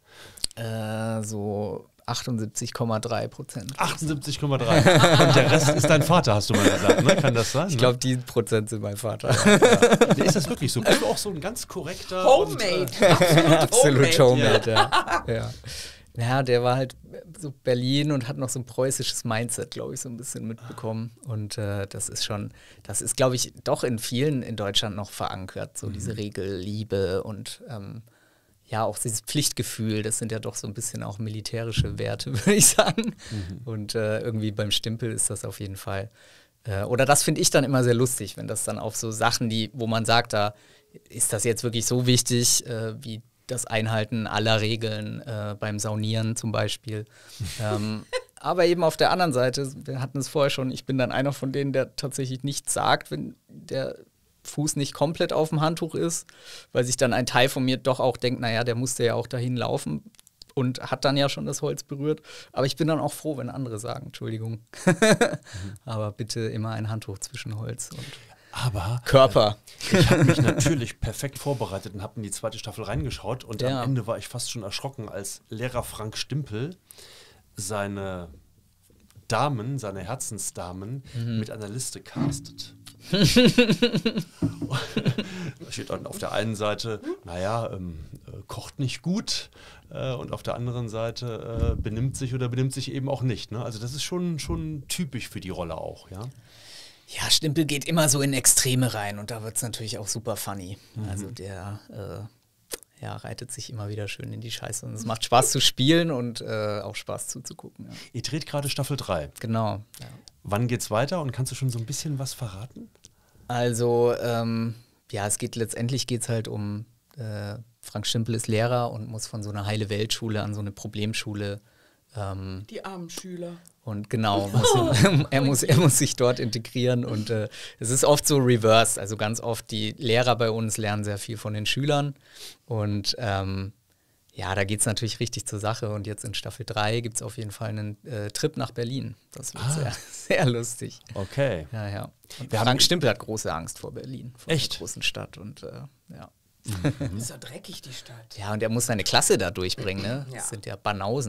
So 78,3%. 78,3. Und der Rest ist dein Vater, hast du mal gesagt, ne? Kann das sein? Ich glaube, die Prozent sind mein Vater. Nee, ist das wirklich so? Bist du auch so ein ganz korrekter Homemade. Absolut Homemade, ja. ja. Ja, der war halt so Berlin und hat noch so ein preußisches Mindset, glaube ich, so ein bisschen mitbekommen. Und das ist, glaube ich, doch in vielen in Deutschland noch verankert, so diese Regelliebe und ja, auch dieses Pflichtgefühl, das sind ja doch so ein bisschen auch militärische Werte, würde ich sagen. Und irgendwie beim Stimpel ist das auf jeden Fall. Oder das finde ich dann immer sehr lustig, wenn das dann auf so Sachen, wo man sagt, da ist das jetzt wirklich so wichtig, wie das Einhalten aller Regeln beim Saunieren zum Beispiel. Aber eben auf der anderen Seite, wir hatten es vorher schon, ich bin dann einer von denen, der tatsächlich nichts sagt, wenn der Fuß nicht komplett auf dem Handtuch ist, weil sich dann ein Teil von mir doch auch denkt, naja, der musste ja auch dahin laufen und hat dann ja schon das Holz berührt. Aber ich bin dann auch froh, wenn andere sagen, Entschuldigung. Aber bitte immer ein Handtuch zwischen Holz und Aber Körper. Ich habe mich natürlich perfekt vorbereitet und habe in die 2. Staffel reingeschaut und Ja. am Ende war ich fast schon erschrocken, als Lehrer Frank Stimpel seine Herzensdamen mit einer Liste castet. Da steht dann auf der einen Seite, kocht nicht gut und auf der anderen Seite benimmt sich eben auch nicht. Ne? Also das ist schon typisch für die Rolle auch, ja. Ja, Stimpel geht immer so in Extreme rein und da wird es natürlich auch super funny. Also der reitet sich immer wieder schön in die Scheiße und es macht Spaß zu spielen und auch Spaß zuzugucken. Ja. Ihr dreht gerade Staffel 3. Genau. Ja. Wann geht's weiter und kannst du schon so ein bisschen was verraten? Also, letztendlich geht es halt um, Frank Stimpel ist Lehrer und muss von so einer Heile-Welt-Schule an so eine Problemschule. Die armen Schüler. Und genau, er muss sich dort integrieren und es ist oft so reversed, also ganz oft die Lehrer bei uns lernen sehr viel von den Schülern und da geht es natürlich richtig zur Sache und jetzt in Staffel 3 gibt es auf jeden Fall einen Trip nach Berlin. Das wird sehr, sehr lustig. Okay. Ja. Und Frank Stimpel hat große Angst vor Berlin, vor Echt? der großen Stadt und ja. Ist doch dreckig, die Stadt. Ja, und er muss seine Klasse da durchbringen, ne? Ja. Das sind ja Banausen.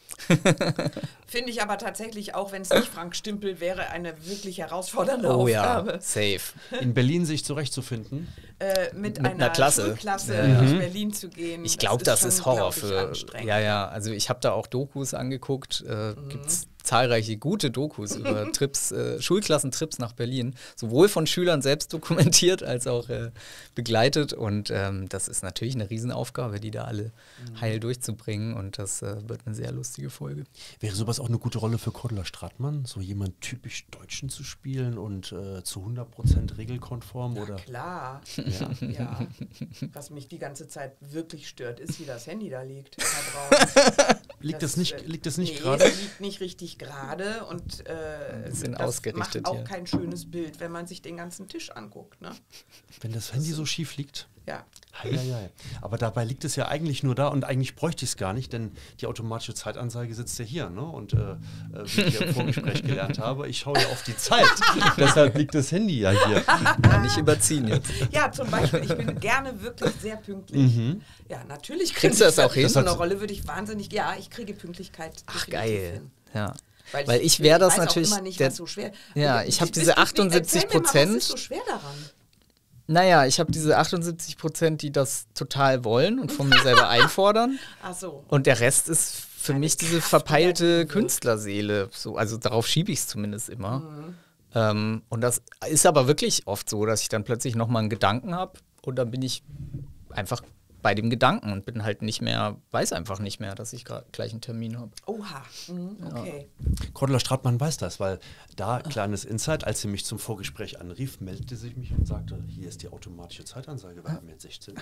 Finde ich aber tatsächlich, auch wenn es nicht Frank Stümpel wäre, eine wirklich herausfordernde Oh Aufgabe. ja, safe. In Berlin sich zurechtzufinden? Mit einer einer Klasse. Schulklasse nach Berlin zu gehen. Ich glaube, das schon, ist Horror glaub ich, für. anstrengend. Ja, also ich habe da auch Dokus angeguckt. Gibt es zahlreiche gute Dokus über Trips, Schulklassentrips nach Berlin, sowohl von Schülern selbst dokumentiert als auch begleitet. Und das ist natürlich eine Riesenaufgabe, die da alle heil durchzubringen. Und das wird eine sehr lustige Folge. Wäre sowas auch eine gute Rolle für Cordula Stratmann, so jemand typisch Deutschen zu spielen und zu 100% regelkonform? Ja, oder? klar. Ja. Was mich die ganze Zeit wirklich stört, ist, wie das Handy da liegt. Liegt das nicht nee, gerade? Es liegt nicht richtig gerade und bisschen das ausgerichtet macht auch hier. kein schönes Bild, wenn man sich den ganzen Tisch anguckt. Ne? Wenn das Handy so schief liegt? Ja. Heieiei. Aber dabei liegt es ja eigentlich nur da und eigentlich bräuchte ich es gar nicht, denn die automatische Zeitanzeige sitzt ja hier. Ne? Und wie ich ja im Vorgespräch gelernt habe, ich schaue ja auf die Zeit. Deshalb liegt das Handy ja hier. Ja, nicht überziehen jetzt. Ja, zum Beispiel, ich bin gerne wirklich sehr pünktlich. Ja, natürlich Kriegst du das auch hin? So eine Rolle würde ich wahnsinnig, ja, ich kriege Pünktlichkeit. Ach, definitiv geil. hin. Ja. Weil ich wäre das weiß natürlich. Auch immer nicht, was so schwer. Ja, ich habe diese Erzähl mir mal, 78%. was ist so schwer daran? Naja, ich habe diese 78%, die das total wollen und von mir selber einfordern. Ach so. Und der Rest ist für mich diese verpeilte Künstlerseele. So, also darauf schiebe ich es zumindest immer. Und das ist aber wirklich oft so, dass ich dann plötzlich nochmal einen Gedanken habe und dann bin ich einfach bei dem Gedanken und bin halt nicht mehr, weiß einfach nicht mehr, dass ich gleich einen Termin habe. Oha, okay. Cordula Stratmann weiß das, weil da, kleines Insight, als sie mich zum Vorgespräch anrief, meldete sie mich und sagte, hier ist die automatische Zeitanzeige, wir haben jetzt 16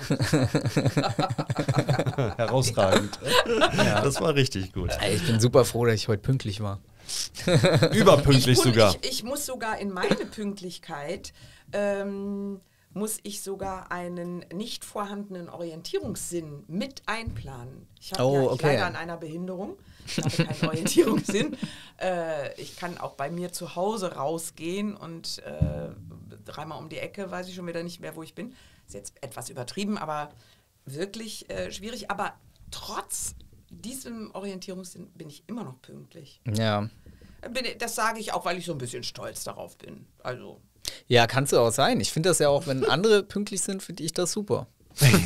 Uhr. Herausragend. Ja. Das war richtig gut. Ich bin super froh, dass ich heute pünktlich war. Überpünktlich sogar. Ich muss sogar in meine Pünktlichkeit muss ich sogar einen nicht vorhandenen Orientierungssinn mit einplanen. Ich habe leider an einer Behinderung. Ich habe keinen Orientierungssinn. Ich kann auch bei mir zu Hause rausgehen und dreimal um die Ecke weiß ich schon wieder nicht mehr, wo ich bin. Ist jetzt etwas übertrieben, aber wirklich schwierig. Aber trotz diesem Orientierungssinn bin ich immer noch pünktlich. Ja. Das sage ich auch, weil ich so ein bisschen stolz darauf bin. Also. Ja, kannst du auch sein. Ich finde das ja auch, wenn andere pünktlich sind, finde ich das super. Wenn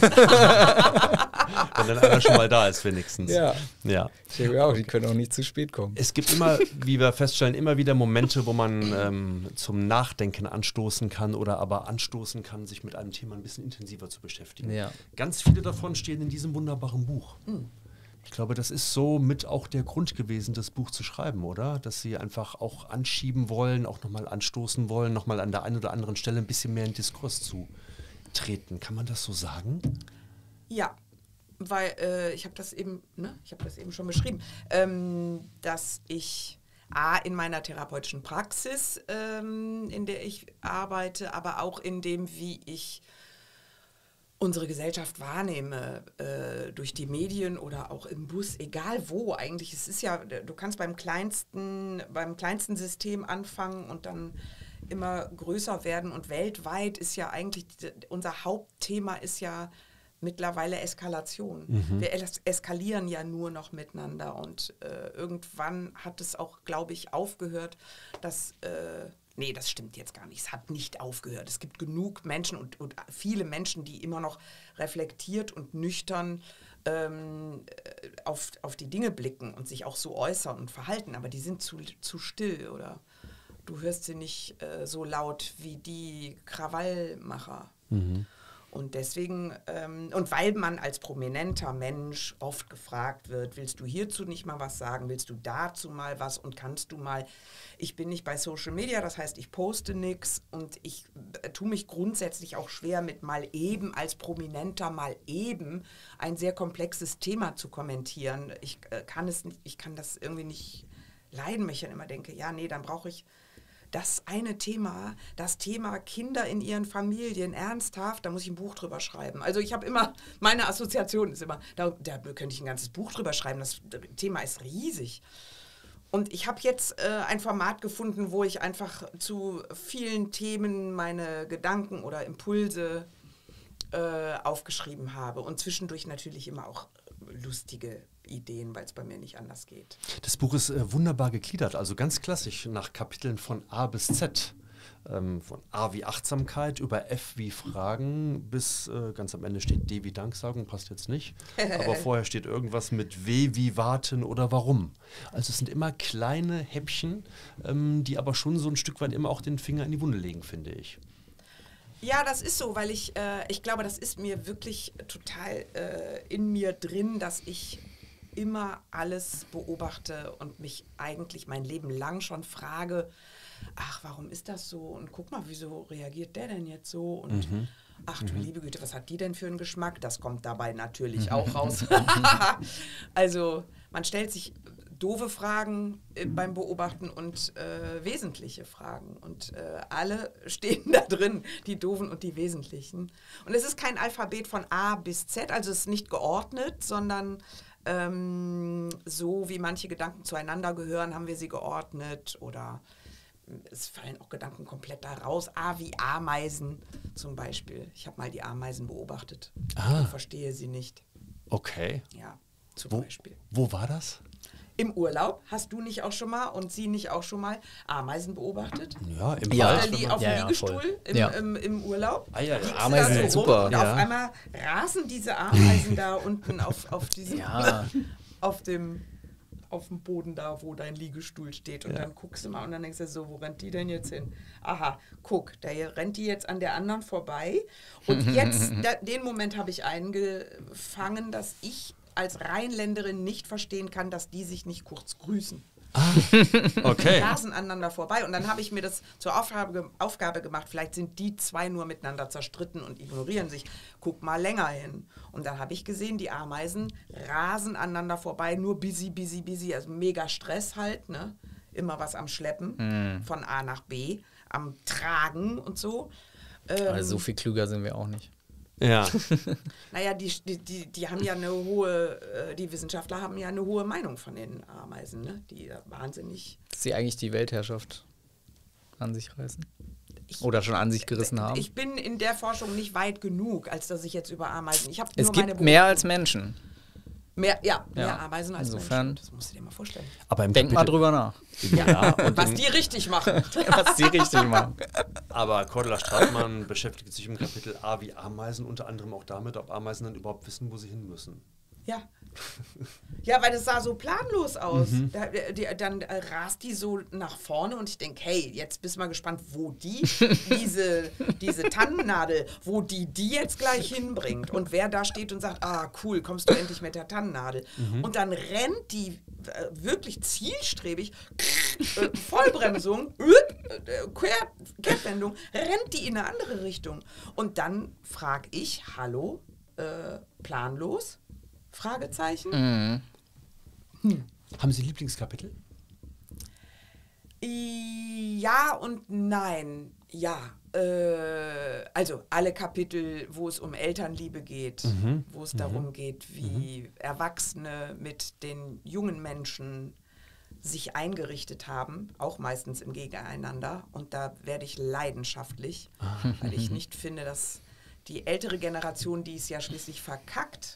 dann einer schon mal da ist, wenigstens. Ja. Ich denke auch, die können auch nicht zu spät kommen. Es gibt immer, wie wir feststellen, immer wieder Momente, wo man zum Nachdenken anstoßen kann oder aber anstoßen kann, sich mit einem Thema ein bisschen intensiver zu beschäftigen. Ja. Ganz viele davon stehen in diesem wunderbaren Buch. Ich glaube, das ist so mit auch der Grund gewesen, das Buch zu schreiben, oder? Dass Sie einfach auch anschieben wollen, auch nochmal anstoßen wollen, nochmal an der einen oder anderen Stelle ein bisschen mehr in Diskurs zu treten. Kann man das so sagen? Ja, weil ich habe das eben schon beschrieben, dass ich in meiner therapeutischen Praxis, in der ich arbeite, aber auch in dem, wie ich unsere Gesellschaft wahrnehme, durch die Medien oder auch im Bus, egal wo eigentlich. Es ist ja, du kannst beim kleinsten System anfangen und dann immer größer werden. Und weltweit ist ja eigentlich, unser Hauptthema ist ja mittlerweile Eskalation. Wir eskalieren ja nur noch miteinander. Und irgendwann hat es auch, glaube ich, aufgehört, dass... Nee, das stimmt jetzt gar nicht. Es hat nicht aufgehört. Es gibt genug Menschen und viele Menschen, die immer noch reflektiert und nüchtern auf die Dinge blicken und sich auch so äußern und verhalten. Aber die sind zu still oder du hörst sie nicht so laut wie die Krawallmacher. Und deswegen, und weil man als prominenter Mensch oft gefragt wird, willst du hierzu nicht mal was sagen, willst du dazu mal was und kannst du mal, ich bin nicht bei Social Media, das heißt, ich poste nichts und ich tue mich grundsätzlich auch schwer mit mal eben als Prominenter mal eben ein sehr komplexes Thema zu kommentieren. Ich kann das irgendwie nicht leiden, weil ich dann immer denke, ja, nee, dann brauche ich das eine Thema, das Thema Kinder in ihren Familien, ernsthaft, da muss ich ein Buch drüber schreiben. Also ich habe immer, meine Assoziation ist immer, da könnte ich ein ganzes Buch drüber schreiben, das Thema ist riesig. Und ich habe jetzt ein Format gefunden, wo ich einfach zu vielen Themen meine Gedanken oder Impulse aufgeschrieben habe. Und zwischendurch natürlich immer auch lustige Ideen, weil es bei mir nicht anders geht. Das Buch ist wunderbar gegliedert, also ganz klassisch nach Kapiteln von A bis Z. Von A wie Achtsamkeit über F wie Fragen bis ganz am Ende steht D wie Danksagung, passt jetzt nicht. Aber vorher steht irgendwas mit W wie Warten oder Warum. Also es sind immer kleine Häppchen, die aber schon so ein Stück weit immer auch den Finger in die Wunde legen, finde ich. Ja, das ist so, weil ich glaube, das ist mir wirklich total in mir drin, dass ich immer alles beobachte und mich eigentlich mein Leben lang schon frage, ach, warum ist das so? Und guck mal, wieso reagiert der denn jetzt so? Und ach du liebe Güte, was hat die denn für einen Geschmack? Das kommt dabei natürlich auch raus. Also man stellt sich doofe Fragen beim Beobachten und wesentliche Fragen. Und alle stehen da drin, die doofen und die wesentlichen. Und es ist kein Alphabet von A bis Z, also es ist nicht geordnet, sondern so wie manche Gedanken zueinander gehören, haben wir sie geordnet oder es fallen auch Gedanken komplett da raus. A wie Ameisen zum Beispiel. Ich habe mal die Ameisen beobachtet. Ich verstehe sie nicht. Okay. Ja, zum Beispiel. Wo war das? Im Urlaub. Hast du nicht auch schon mal und sie nicht auch schon mal Ameisen beobachtet? Ja, im Ja. Wald. Auf dem Ja, Liegestuhl im Urlaub. Ja. Liegst du Ameisen da sind so super. rum und auf einmal rasen diese Ameisen da unten auf diesem, Ja. auf dem Boden da, wo dein Liegestuhl steht. Und dann guckst du mal und dann denkst du so, wo rennt die denn jetzt hin? Aha, guck, da rennt die jetzt an der anderen vorbei. Und jetzt, den Moment habe ich eingefangen, dass ich als Rheinländerin nicht verstehen kann, dass die sich nicht kurz grüßen. Okay. Die rasen aneinander vorbei. Und dann habe ich mir das zur Aufgabe gemacht, vielleicht sind die zwei nur miteinander zerstritten und ignorieren sich. Guck mal länger hin. Und dann habe ich gesehen, die Ameisen rasen aneinander vorbei, nur busy, also mega Stress halt, ne? Immer was am Schleppen, von A nach B, am Tragen und so. Also so viel klüger sind wir auch nicht. Ja. Naja, die haben ja eine hohe, die Wissenschaftler haben ja eine hohe Meinung von den Ameisen, ne? Die wahnsinnig. Dass sie eigentlich die Weltherrschaft an sich reißen? Oder schon an sich gerissen haben? Ich bin in der Forschung nicht weit genug, als dass ich jetzt über Ameisen. Ich Es gibt mehr als Menschen. Mehr Ja. Ameisen als Insofern- Menschen. Das musst du dir mal vorstellen. Aber im Denk mal drüber nach, Ja, und Was die richtig machen. was sie richtig machen. aber Cordula Stratmann beschäftigt sich im Kapitel A wie Ameisen unter anderem auch damit, ob Ameisen dann überhaupt wissen, wo sie hin müssen. Ja. Ja, weil das sah so planlos aus. Dann rast die so nach vorne und ich denke, hey, jetzt bist du mal gespannt, wo diese Tannennadel, wo die jetzt gleich hinbringt und wer da steht und sagt, ah cool, kommst du endlich mit der Tannennadel. Und dann rennt die wirklich zielstrebig, Vollbremsung, Kehrtwendung, rennt die in eine andere Richtung. Und dann frage ich, hallo, planlos? Fragezeichen. Haben Sie Lieblingskapitel? Ja und nein. Ja. Also alle Kapitel, wo es um Elternliebe geht, wo es darum geht, wie Erwachsene mit den jungen Menschen sich eingerichtet haben, auch meistens im Gegeneinander. Und da werde ich leidenschaftlich, weil ich nicht finde, dass die ältere Generation, die es ja schließlich verkackt,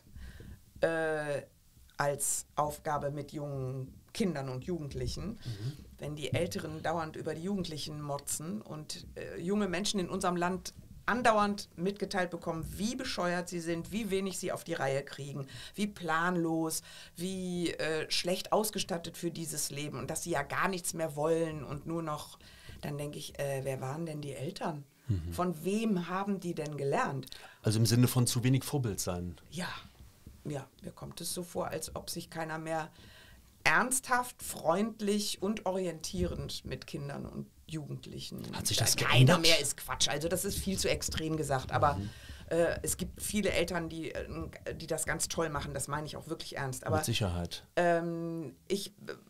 als Aufgabe mit jungen Kindern und Jugendlichen, wenn die Älteren dauernd über die Jugendlichen motzen und junge Menschen in unserem Land andauernd mitgeteilt bekommen, wie bescheuert sie sind, wie wenig sie auf die Reihe kriegen, wie planlos, wie schlecht ausgestattet für dieses Leben und dass sie ja gar nichts mehr wollen und nur noch, dann denke ich, wer waren denn die Eltern? Von wem haben die denn gelernt? Also im Sinne von zu wenig Vorbild sein. Ja, mir kommt es so vor, als ob sich keiner mehr ernsthaft, freundlich und orientierend mit Kindern und Jugendlichen. Hat sich das keiner geändert? mehr ist Quatsch. Also das ist viel zu extrem gesagt. Aber es gibt viele Eltern, die das ganz toll machen. Das meine ich auch wirklich ernst. Aber Mit Sicherheit. ich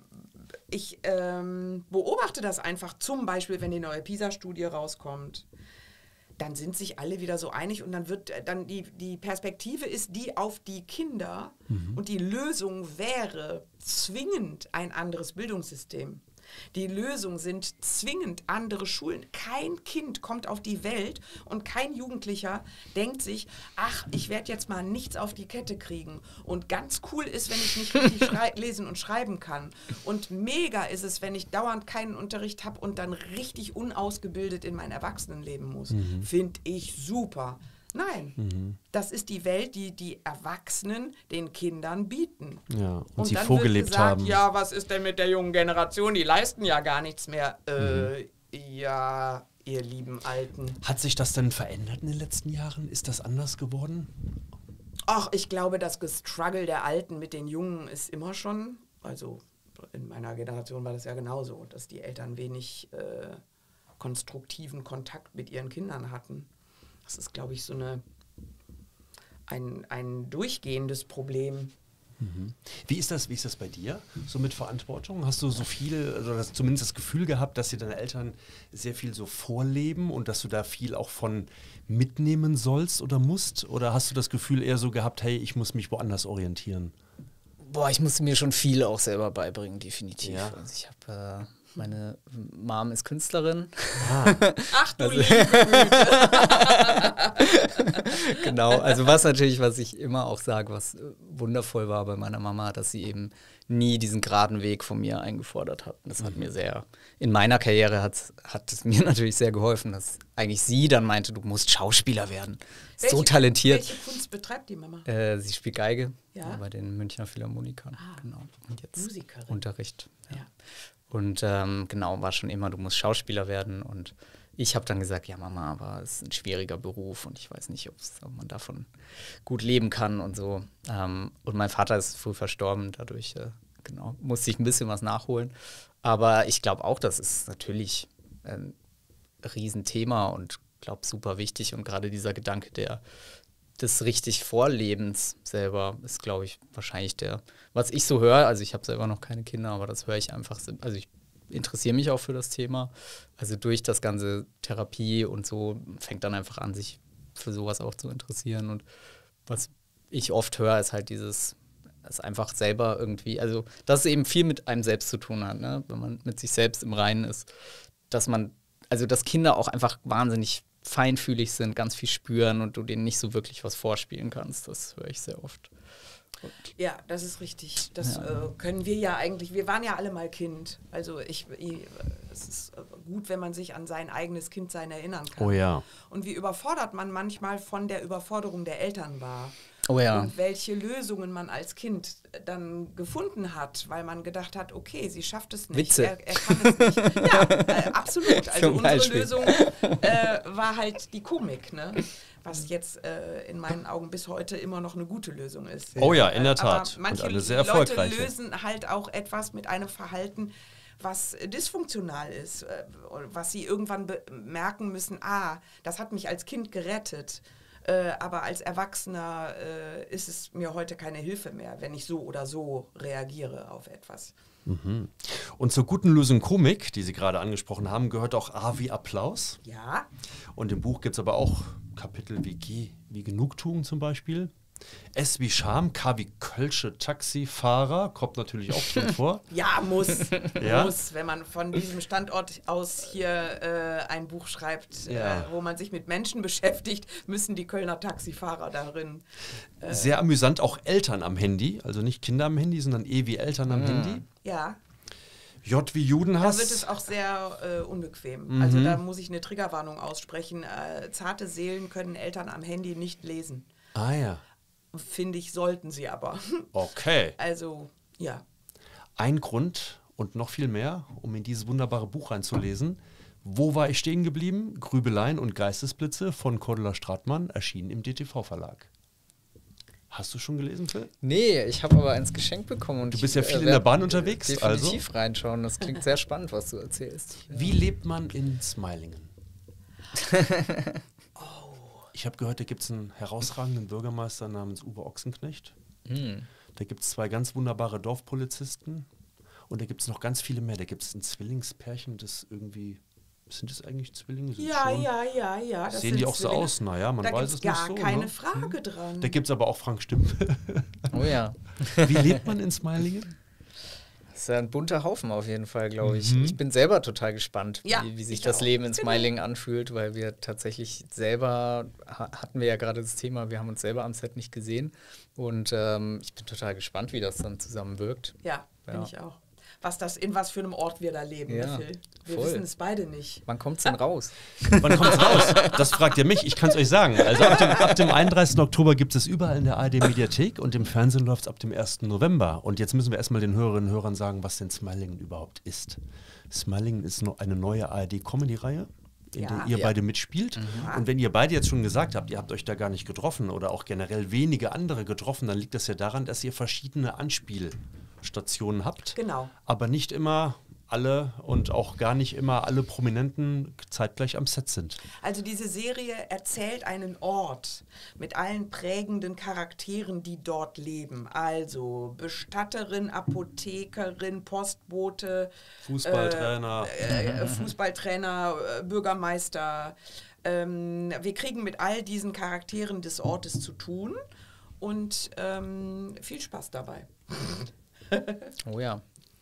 beobachte das einfach. Zum Beispiel, wenn die neue PISA-Studie rauskommt. Dann sind sich alle wieder so einig und dann wird dann die Perspektive ist die auf die Kinder und die Lösung wäre zwingend ein anderes Bildungssystem. Die Lösung sind zwingend andere Schulen. Kein Kind kommt auf die Welt und kein Jugendlicher denkt sich, ach, ich werde jetzt mal nichts auf die Kette kriegen. Und ganz cool ist, wenn ich nicht richtig lesen und schreiben kann. Und mega ist es, wenn ich dauernd keinen Unterricht habe und dann richtig unausgebildet in mein Erwachsenenleben muss. Finde ich super. Nein, das ist die Welt, die die Erwachsenen den Kindern bieten. Ja, und sie dann vorgelebt wird gesagt, haben. ja, was ist denn mit der jungen Generation? Die leisten ja gar nichts mehr. Ja, ihr lieben Alten. Hat sich das denn verändert in den letzten Jahren? Ist das anders geworden? Ach, ich glaube, das Gestruggle der Alten mit den Jungen ist immer schon, also in meiner Generation war das ja genauso, dass die Eltern wenig konstruktiven Kontakt mit ihren Kindern hatten. Das ist, glaube ich, so ein durchgehendes Problem. Wie ist das bei dir, so mit Verantwortung? Hast du so viel, also zumindest das Gefühl gehabt, dass dir deine Eltern sehr viel so vorleben und dass du da viel auch von mitnehmen sollst oder musst? Oder hast du das Gefühl eher so gehabt, hey, ich muss mich woanders orientieren? Boah, ich musste mir schon viel auch selber beibringen, definitiv. Ja. Also ich habe, meine Mom ist Künstlerin. Ach du liebe Güte. Genau, also was ich immer auch sage, was wundervoll war bei meiner Mama, dass sie eben nie diesen geraden Weg von mir eingefordert hat. Und das hat mir sehr, in meiner Karriere hat es mir natürlich sehr geholfen, dass eigentlich sie dann meinte, du musst Schauspieler werden. So talentiert. Welche Kunst betreibt die Mama? Sie spielt Geige bei den Münchner Philharmonikern. Genau. Und jetzt Musikerin. Unterricht. Ja. Und genau, war schon immer, du musst Schauspieler werden. Und ich habe dann gesagt, ja Mama, aber es ist ein schwieriger Beruf und ich weiß nicht, ob man davon gut leben kann und so. Und mein Vater ist früh verstorben, dadurch musste ich ein bisschen was nachholen. Aber ich glaube auch, das ist natürlich ein Riesenthema und glaube super wichtig. Und gerade dieser Gedanke des richtig Vorlebens selber ist, glaube ich, wahrscheinlich was ich so höre, also ich habe selber noch keine Kinder, aber das höre ich einfach, also ich interessiere mich auch für das Thema. Also durch das ganze Therapie und so fängt dann einfach an, sich für sowas auch zu interessieren. Und was ich oft höre, ist halt es einfach selber irgendwie, also dass es eben viel mit einem selbst zu tun hat, ne? Wenn man mit sich selbst im Reinen ist, dass Kinder auch einfach wahnsinnig feinfühlig sind, ganz viel spüren und du denen nicht so wirklich was vorspielen kannst. Das höre ich sehr oft. Ja, das ist richtig. Das können wir ja eigentlich, wir waren ja alle mal Kind. Also es ist gut, wenn man sich an sein eigenes Kindsein erinnern kann. Oh ja. Und wie überfordert man manchmal von der Überforderung der Eltern war. Oh ja. Und welche Lösungen man als Kind dann gefunden hat, weil man gedacht hat, okay, sie schafft es nicht. Witze. Er kann es nicht. Ja, absolut. Also Zum unsere Beispiel. Lösung war halt die Komik, ne? Was jetzt in meinen Augen bis heute immer noch eine gute Lösung ist. Oh ja, in der Tat. Aber manche und eine sehr Leute erfolgreiche. lösen halt auch etwas mit einem Verhalten, was dysfunktional ist, was sie irgendwann merken müssen, das hat mich als Kind gerettet. Aber als Erwachsener ist es mir heute keine Hilfe mehr, wenn ich so oder so reagiere auf etwas. Und zur guten Lösung Komik, die Sie gerade angesprochen haben, gehört auch A wie Applaus. Ja. Und im Buch gibt es aber auch Kapitel wie Genugtuung zum Beispiel. S wie Scham, K wie Kölsche Taxifahrer, kommt natürlich auch drin vor. Ja, muss. Ja? Muss, wenn man von diesem Standort aus hier ein Buch schreibt, wo man sich mit Menschen beschäftigt, müssen die Kölner Taxifahrer darin. Sehr amüsant, auch Eltern am Handy, also nicht Kinder am Handy, sondern E wie Eltern am Handy. Ja. J wie Judenhass. Da wird es auch sehr unbequem. Also da muss ich eine Triggerwarnung aussprechen. Zarte Seelen können Eltern am Handy nicht lesen. Ah ja. Finde ich, sollten sie aber. Okay. Also, ja. Ein Grund und noch viel mehr, um in dieses wunderbare Buch reinzulesen. Wo war ich stehen geblieben? Grübeleien und Geistesblitze von Cordula Stratmann, erschienen im DTV-Verlag. Hast du schon gelesen, Phil? Nee, ich habe aber eins geschenkt bekommen. Und Du bist ja viel in der Bahn unterwegs, definitiv reinschauen. Das klingt sehr spannend, was du erzählst. Wie lebt man in Smilingen? Ich habe gehört, da gibt es einen herausragenden Bürgermeister namens Uwe Ochsenknecht. Da gibt es 2 ganz wunderbare Dorfpolizisten. Und da gibt es noch ganz viele mehr. Da gibt es ein Zwillingspärchen, das irgendwie... Sind das eigentlich Zwillinge? Ja. Das Sehen sind die auch so Zwillinge. aus? Naja, man weiß es nicht so. Da gibt es gar keine ne? Frage dran. Da gibt es aber auch Frank Stimpe. Oh ja. Wie lebt man in Smilingen? Das ist ja ein bunter Haufen auf jeden Fall, glaube ich. Ich bin selber total gespannt, wie sich das Leben in Smiling anfühlt, weil wir tatsächlich selber, hatten wir ja gerade das Thema, wir haben uns selber am Set nicht gesehen. Und ich bin total gespannt, wie das dann zusammenwirkt. Ja, bin ich auch. In was für einem Ort wir da leben, ja, Phil. Wir voll. wissen es beide nicht. Wann kommt's denn raus? Wann kommt's raus? Das fragt ihr mich, ich kann es euch sagen. Also ab dem 31. Oktober gibt es überall in der ARD-Mediathek und im Fernsehen läuft es ab dem 1. November. Und jetzt müssen wir erstmal den Hörerinnen und Hörern sagen, was denn Smiling überhaupt ist. Smiling ist eine neue ARD-Comedy-Reihe, in der ihr beide mitspielt. Und wenn ihr beide jetzt schon gesagt habt, ihr habt euch da gar nicht getroffen oder auch generell wenige andere getroffen, dann liegt das ja daran, dass ihr verschiedene Anspielstationen habt. Genau. Aber nicht immer alle und auch gar nicht immer alle Prominenten zeitgleich am Set sind. Also diese Serie erzählt einen Ort mit allen prägenden Charakteren, die dort leben. Also Bestatterin, Apothekerin, Postbote, Fußballtrainer. Fußballtrainer, Bürgermeister. Wir kriegen mit all diesen Charakteren des Ortes zu tun und viel Spaß dabei. Oh ja.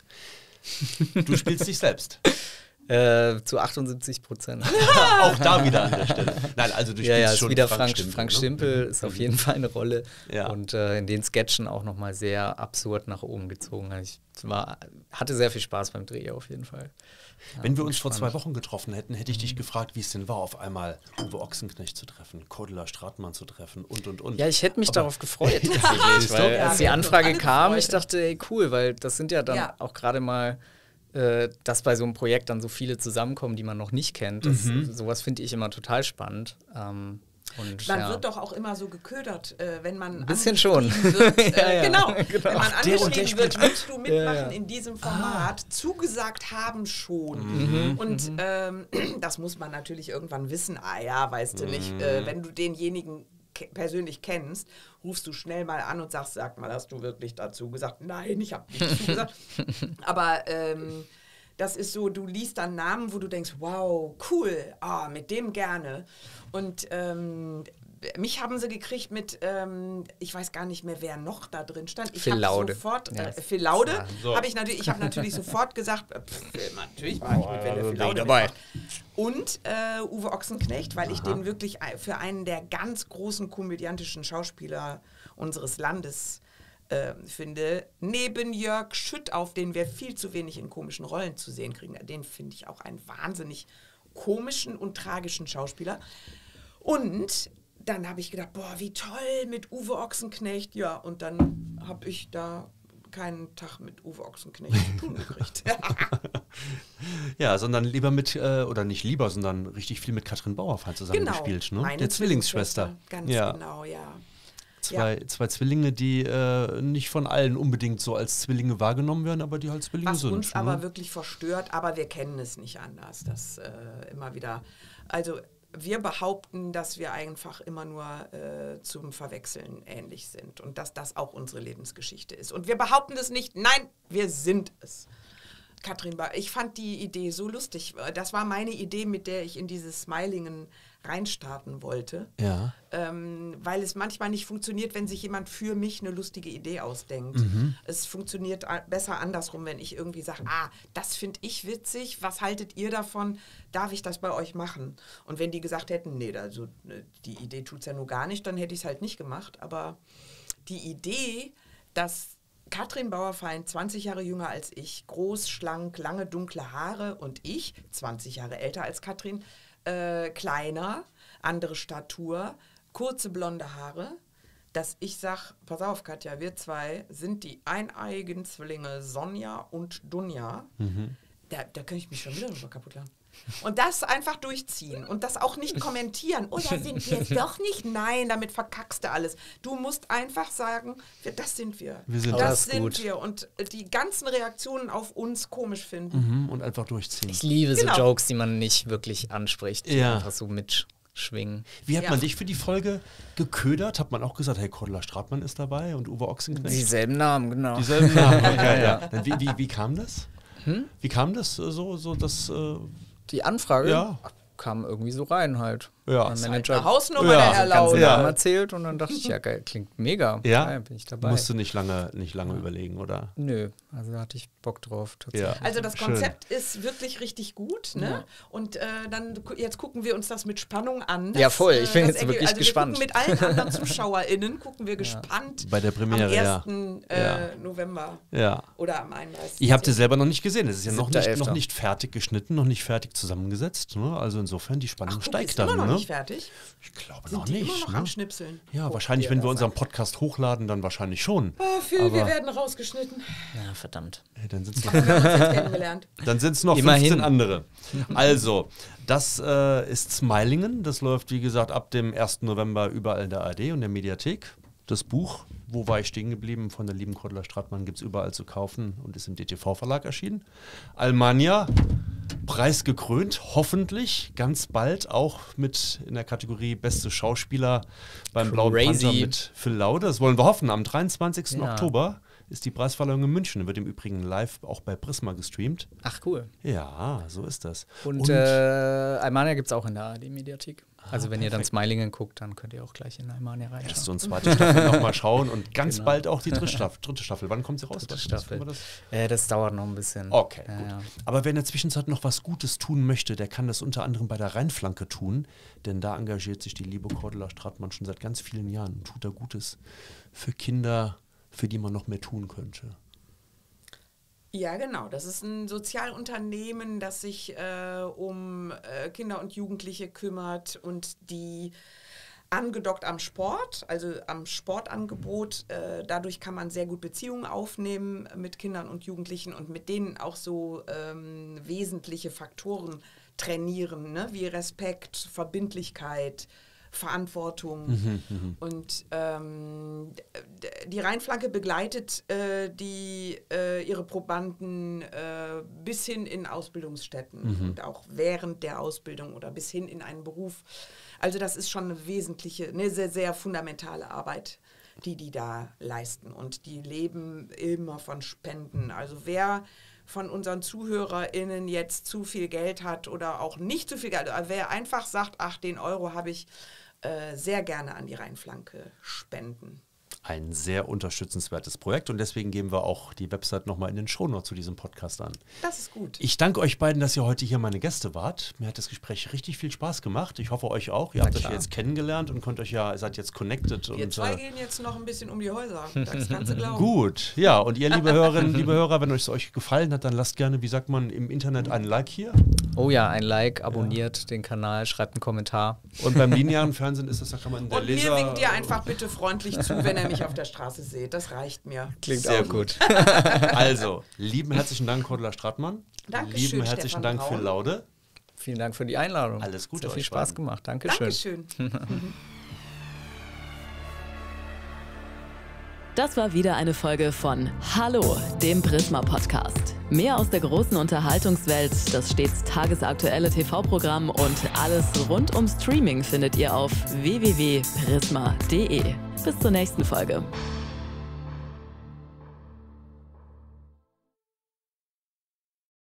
Du spielst dich selbst. Zu 78%. Auch da wieder an der Stelle. Nein, also du spielst schon wieder Frank Stimpel ist auf jeden Fall eine Rolle. Ja. Und in den Sketchen auch nochmal sehr absurd nach oben gezogen. Also ich hatte sehr viel Spaß beim Dreh auf jeden Fall. Ja, wenn wir uns vor 2 Wochen getroffen hätten, hätte ich dich gefragt, wie es denn war, auf einmal Uwe Ochsenknecht zu treffen, Cordula Stratmann zu treffen und. Ja, ich hätte mich darauf gefreut, tatsächlich, weil als die Anfrage kam, ich dachte, ey, cool, weil das sind ja dann auch gerade mal, dass bei so einem Projekt dann so viele zusammenkommen, die man noch nicht kennt. Sowas finde ich immer total spannend. Und, man wird doch auch immer so geködert, wenn man ein bisschen schon wird, genau. Wenn man angeschrieben wird, willst du mitmachen in diesem Format, zugesagt haben schon. Und das muss man natürlich irgendwann wissen. Weißt du nicht, wenn du denjenigen persönlich kennst, rufst du schnell mal an und sagst, sag mal, hast du wirklich dazu gesagt? Nein, ich habe nicht zugesagt. Aber das ist so, du liest dann Namen, wo du denkst, wow, cool, mit dem gerne. Und mich haben sie gekriegt mit, ich weiß gar nicht mehr, wer noch da drin stand. Phil Laude. Phil Laude. Ich habe natürlich sofort gesagt, natürlich war ich mit, wenn der Phil Laude dabei. Und Uwe Ochsenknecht, weil ich den wirklich für einen der ganz großen komödiantischen Schauspieler unseres Landes finde, neben Jörg Schüttauf, den wir viel zu wenig in komischen Rollen zu sehen kriegen. Den finde ich auch einen wahnsinnig komischen und tragischen Schauspieler. Und dann habe ich gedacht, boah, wie toll mit Uwe Ochsenknecht. Ja, und dann habe ich da keinen Tag mit Uwe Ochsenknecht zu tun gekriegt. Ja, sondern lieber oder nicht lieber, sondern richtig viel mit Katrin Bauerfeind zusammen gespielt, ne? Meine der Zwillingsschwester. Ganz genau, ja. Zwei Zwillinge, die nicht von allen unbedingt so als Zwillinge wahrgenommen werden, aber die halt Zwillinge sind. Was uns aber wirklich verstört, aber wir kennen es nicht anders. Das immer wieder. Also wir behaupten, dass wir einfach immer nur zum Verwechseln ähnlich sind und dass das auch unsere Lebensgeschichte ist. Und wir behaupten es nicht, nein, wir sind es. Katrin, ich fand die Idee so lustig. Das war meine Idee, mit der ich in dieses Smilingen reinstarten wollte. Ja. Weil es manchmal nicht funktioniert, wenn sich jemand für mich eine lustige Idee ausdenkt. Es funktioniert besser andersrum, wenn ich irgendwie sage, das finde ich witzig, was haltet ihr davon? Darf ich das bei euch machen? Und wenn die gesagt hätten, nee, also die Idee tut es ja nur gar nicht, dann hätte ich es halt nicht gemacht. Aber die Idee, dass Katrin Bauerfeind, 20 Jahre jünger als ich, groß, schlank, lange dunkle Haare und ich, 20 Jahre älter als Katrin, kleiner, andere Statur, kurze blonde Haare, dass ich sage, pass auf Katja, wir zwei sind die eineiigen Zwillinge Sonja und Dunja. Da könnte ich mich schon wieder drüber kaputt lachen. Und das einfach durchziehen und das auch nicht kommentieren. Oh, das sind wir doch nicht. Nein, damit verkackst du alles. Du musst einfach sagen, das sind wir. Das sind wir. Und die ganzen Reaktionen auf uns komisch finden. Und einfach durchziehen. Ich liebe so Jokes, die man nicht wirklich anspricht, die einfach so mitschwingen. Wie hat man dich für die Folge geködert? Hat man auch gesagt, hey, Cordula Stratmann ist dabei und Uwe Ochsenknecht? Dieselben Namen, genau. Dieselben Namen, okay, ja. Wie kam das? Wie kam das so dass... Die Anfrage kam irgendwie so rein halt. Ja. Mein Manager Eine Hausnummer, Ja. der Herr ganzen Laude. Ja. Namen erzählt und dann dachte ich, ja geil, klingt mega. Ja? Geil, bin ich dabei. Musst du nicht lange überlegen, oder? Nö, also da hatte ich Bock drauf. Tatsächlich. Also das Schön. Konzept ist wirklich richtig gut, ne? Ja. Und jetzt gucken wir uns das mit Spannung an. Ja, voll. Ich bin das jetzt wirklich also gespannt. Wir gucken mit allen anderen ZuschauerInnen, gucken wir gespannt Bei der Premiere, ja. am 1. Ja. November Ja. oder am 31. Ihr habt es selber noch nicht gesehen. Es ist ja noch 7.11.. nicht fertig geschnitten, noch nicht fertig zusammengesetzt. Ne? Also insofern, die Spannung Guck, steigt ist dann. immer noch Ne? nicht fertig? Ich glaube Sind noch die nicht. immer noch Ne? am Schnipseln? Ja, Guck wahrscheinlich, dir wenn wir das unseren an. Podcast hochladen, dann wahrscheinlich schon. Oh, Phil, wir Aber- werden rausgeschnitten. Ja, verdammt. Ja, dann sind es noch, Wir haben uns jetzt kennengelernt. noch Immerhin. 15 andere. Also, das ist Smilingen. Das läuft, wie gesagt, ab dem 1. November überall in der ARD und der Mediathek. Das Buch, Wo war ich stehen geblieben, von der lieben Cordula Stratmann, gibt es überall zu kaufen und ist im DTV-Verlag erschienen. Almania, preisgekrönt, hoffentlich ganz bald auch mit in der Kategorie Beste Schauspieler beim Blauen Crazy. Panther mit Phil Laude. Das wollen wir hoffen. Am 23. Ja. Oktober ist die Preisverleihung in München. Wird im Übrigen live auch bei Prisma gestreamt. Ach, cool. Ja, so ist das. Und Almania gibt es auch in der ARD-Mediathek. Also wenn ihr dann perfekt. Smilingen guckt, dann könnt ihr auch gleich in Almania Erste reinschauen. und zweite Staffel nochmal schauen und ganz Genau. bald auch die dritte Staffel. Wann kommt sie raus? Dritte Was- Staffel. können wir das? Das dauert noch ein bisschen. Okay, Ja, gut. ja. Aber wer in der Zwischenzeit noch was Gutes tun möchte, der kann das unter anderem bei der Rheinflanke tun, denn da engagiert sich die liebe Cordula Stratmann schon seit ganz vielen Jahren und tut da Gutes für Kinder, für die man noch mehr tun könnte. Ja, genau. Das ist ein Sozialunternehmen, das sich um Kinder und Jugendliche kümmert und die angedockt am Sport, also am Sportangebot. Dadurch kann man sehr gut Beziehungen aufnehmen mit Kindern und Jugendlichen und mit denen auch so wesentliche Faktoren trainieren, ne? Wie Respekt, Verbindlichkeit, Verantwortung. Und die Rheinflanke begleitet ihre Probanden bis hin in Ausbildungsstätten und auch während der Ausbildung oder bis hin in einen Beruf. Also das ist schon eine sehr, sehr fundamentale Arbeit, die da leisten. Und die leben immer von Spenden. Also wer von unseren ZuhörerInnen jetzt zu viel Geld hat oder auch nicht zu viel Geld, wer einfach sagt, ach, den Euro habe ich, sehr gerne an die Rheinflanke spenden. Ein sehr unterstützenswertes Projekt und deswegen geben wir auch die Website nochmal in den Shownotes zu diesem Podcast an. Das ist gut. Ich danke euch beiden, dass ihr heute hier meine Gäste wart. Mir hat das Gespräch richtig viel Spaß gemacht. Ich hoffe euch auch. Ihr habt euch klar. jetzt kennengelernt und seid jetzt connected. Wir und, zwei gehen jetzt noch ein bisschen um die Häuser. Das kannst du glauben. Gut, ja, und ihr, liebe Hörerinnen, liebe Hörer, wenn euch gefallen hat, dann lasst gerne, wie sagt man, im Internet einen Like hier. Oh ja, ein Like, abonniert den Kanal, schreibt einen Kommentar. Und beim linearen Fernsehen ist das, da kann man der Und Leser... mir winkt ihr einfach bitte freundlich zu, wenn ihr mich auf der Straße seht. Das reicht mir. Klingt Sehr auch gut. Also, lieben herzlichen Dank, Cordula Stratmann. Dankeschön, Lieben herzlichen Stefan Dank, Braun. Phil Laude. Vielen Dank für die Einladung. Alles Gute Hat sehr viel euch Spaß beiden. gemacht. Dankeschön. Dankeschön. Das war wieder eine Folge von Hallo, dem Prisma-Podcast. Mehr aus der großen Unterhaltungswelt, das stets tagesaktuelle TV-Programm und alles rund um Streaming findet ihr auf www.prisma.de. Bis zur nächsten Folge.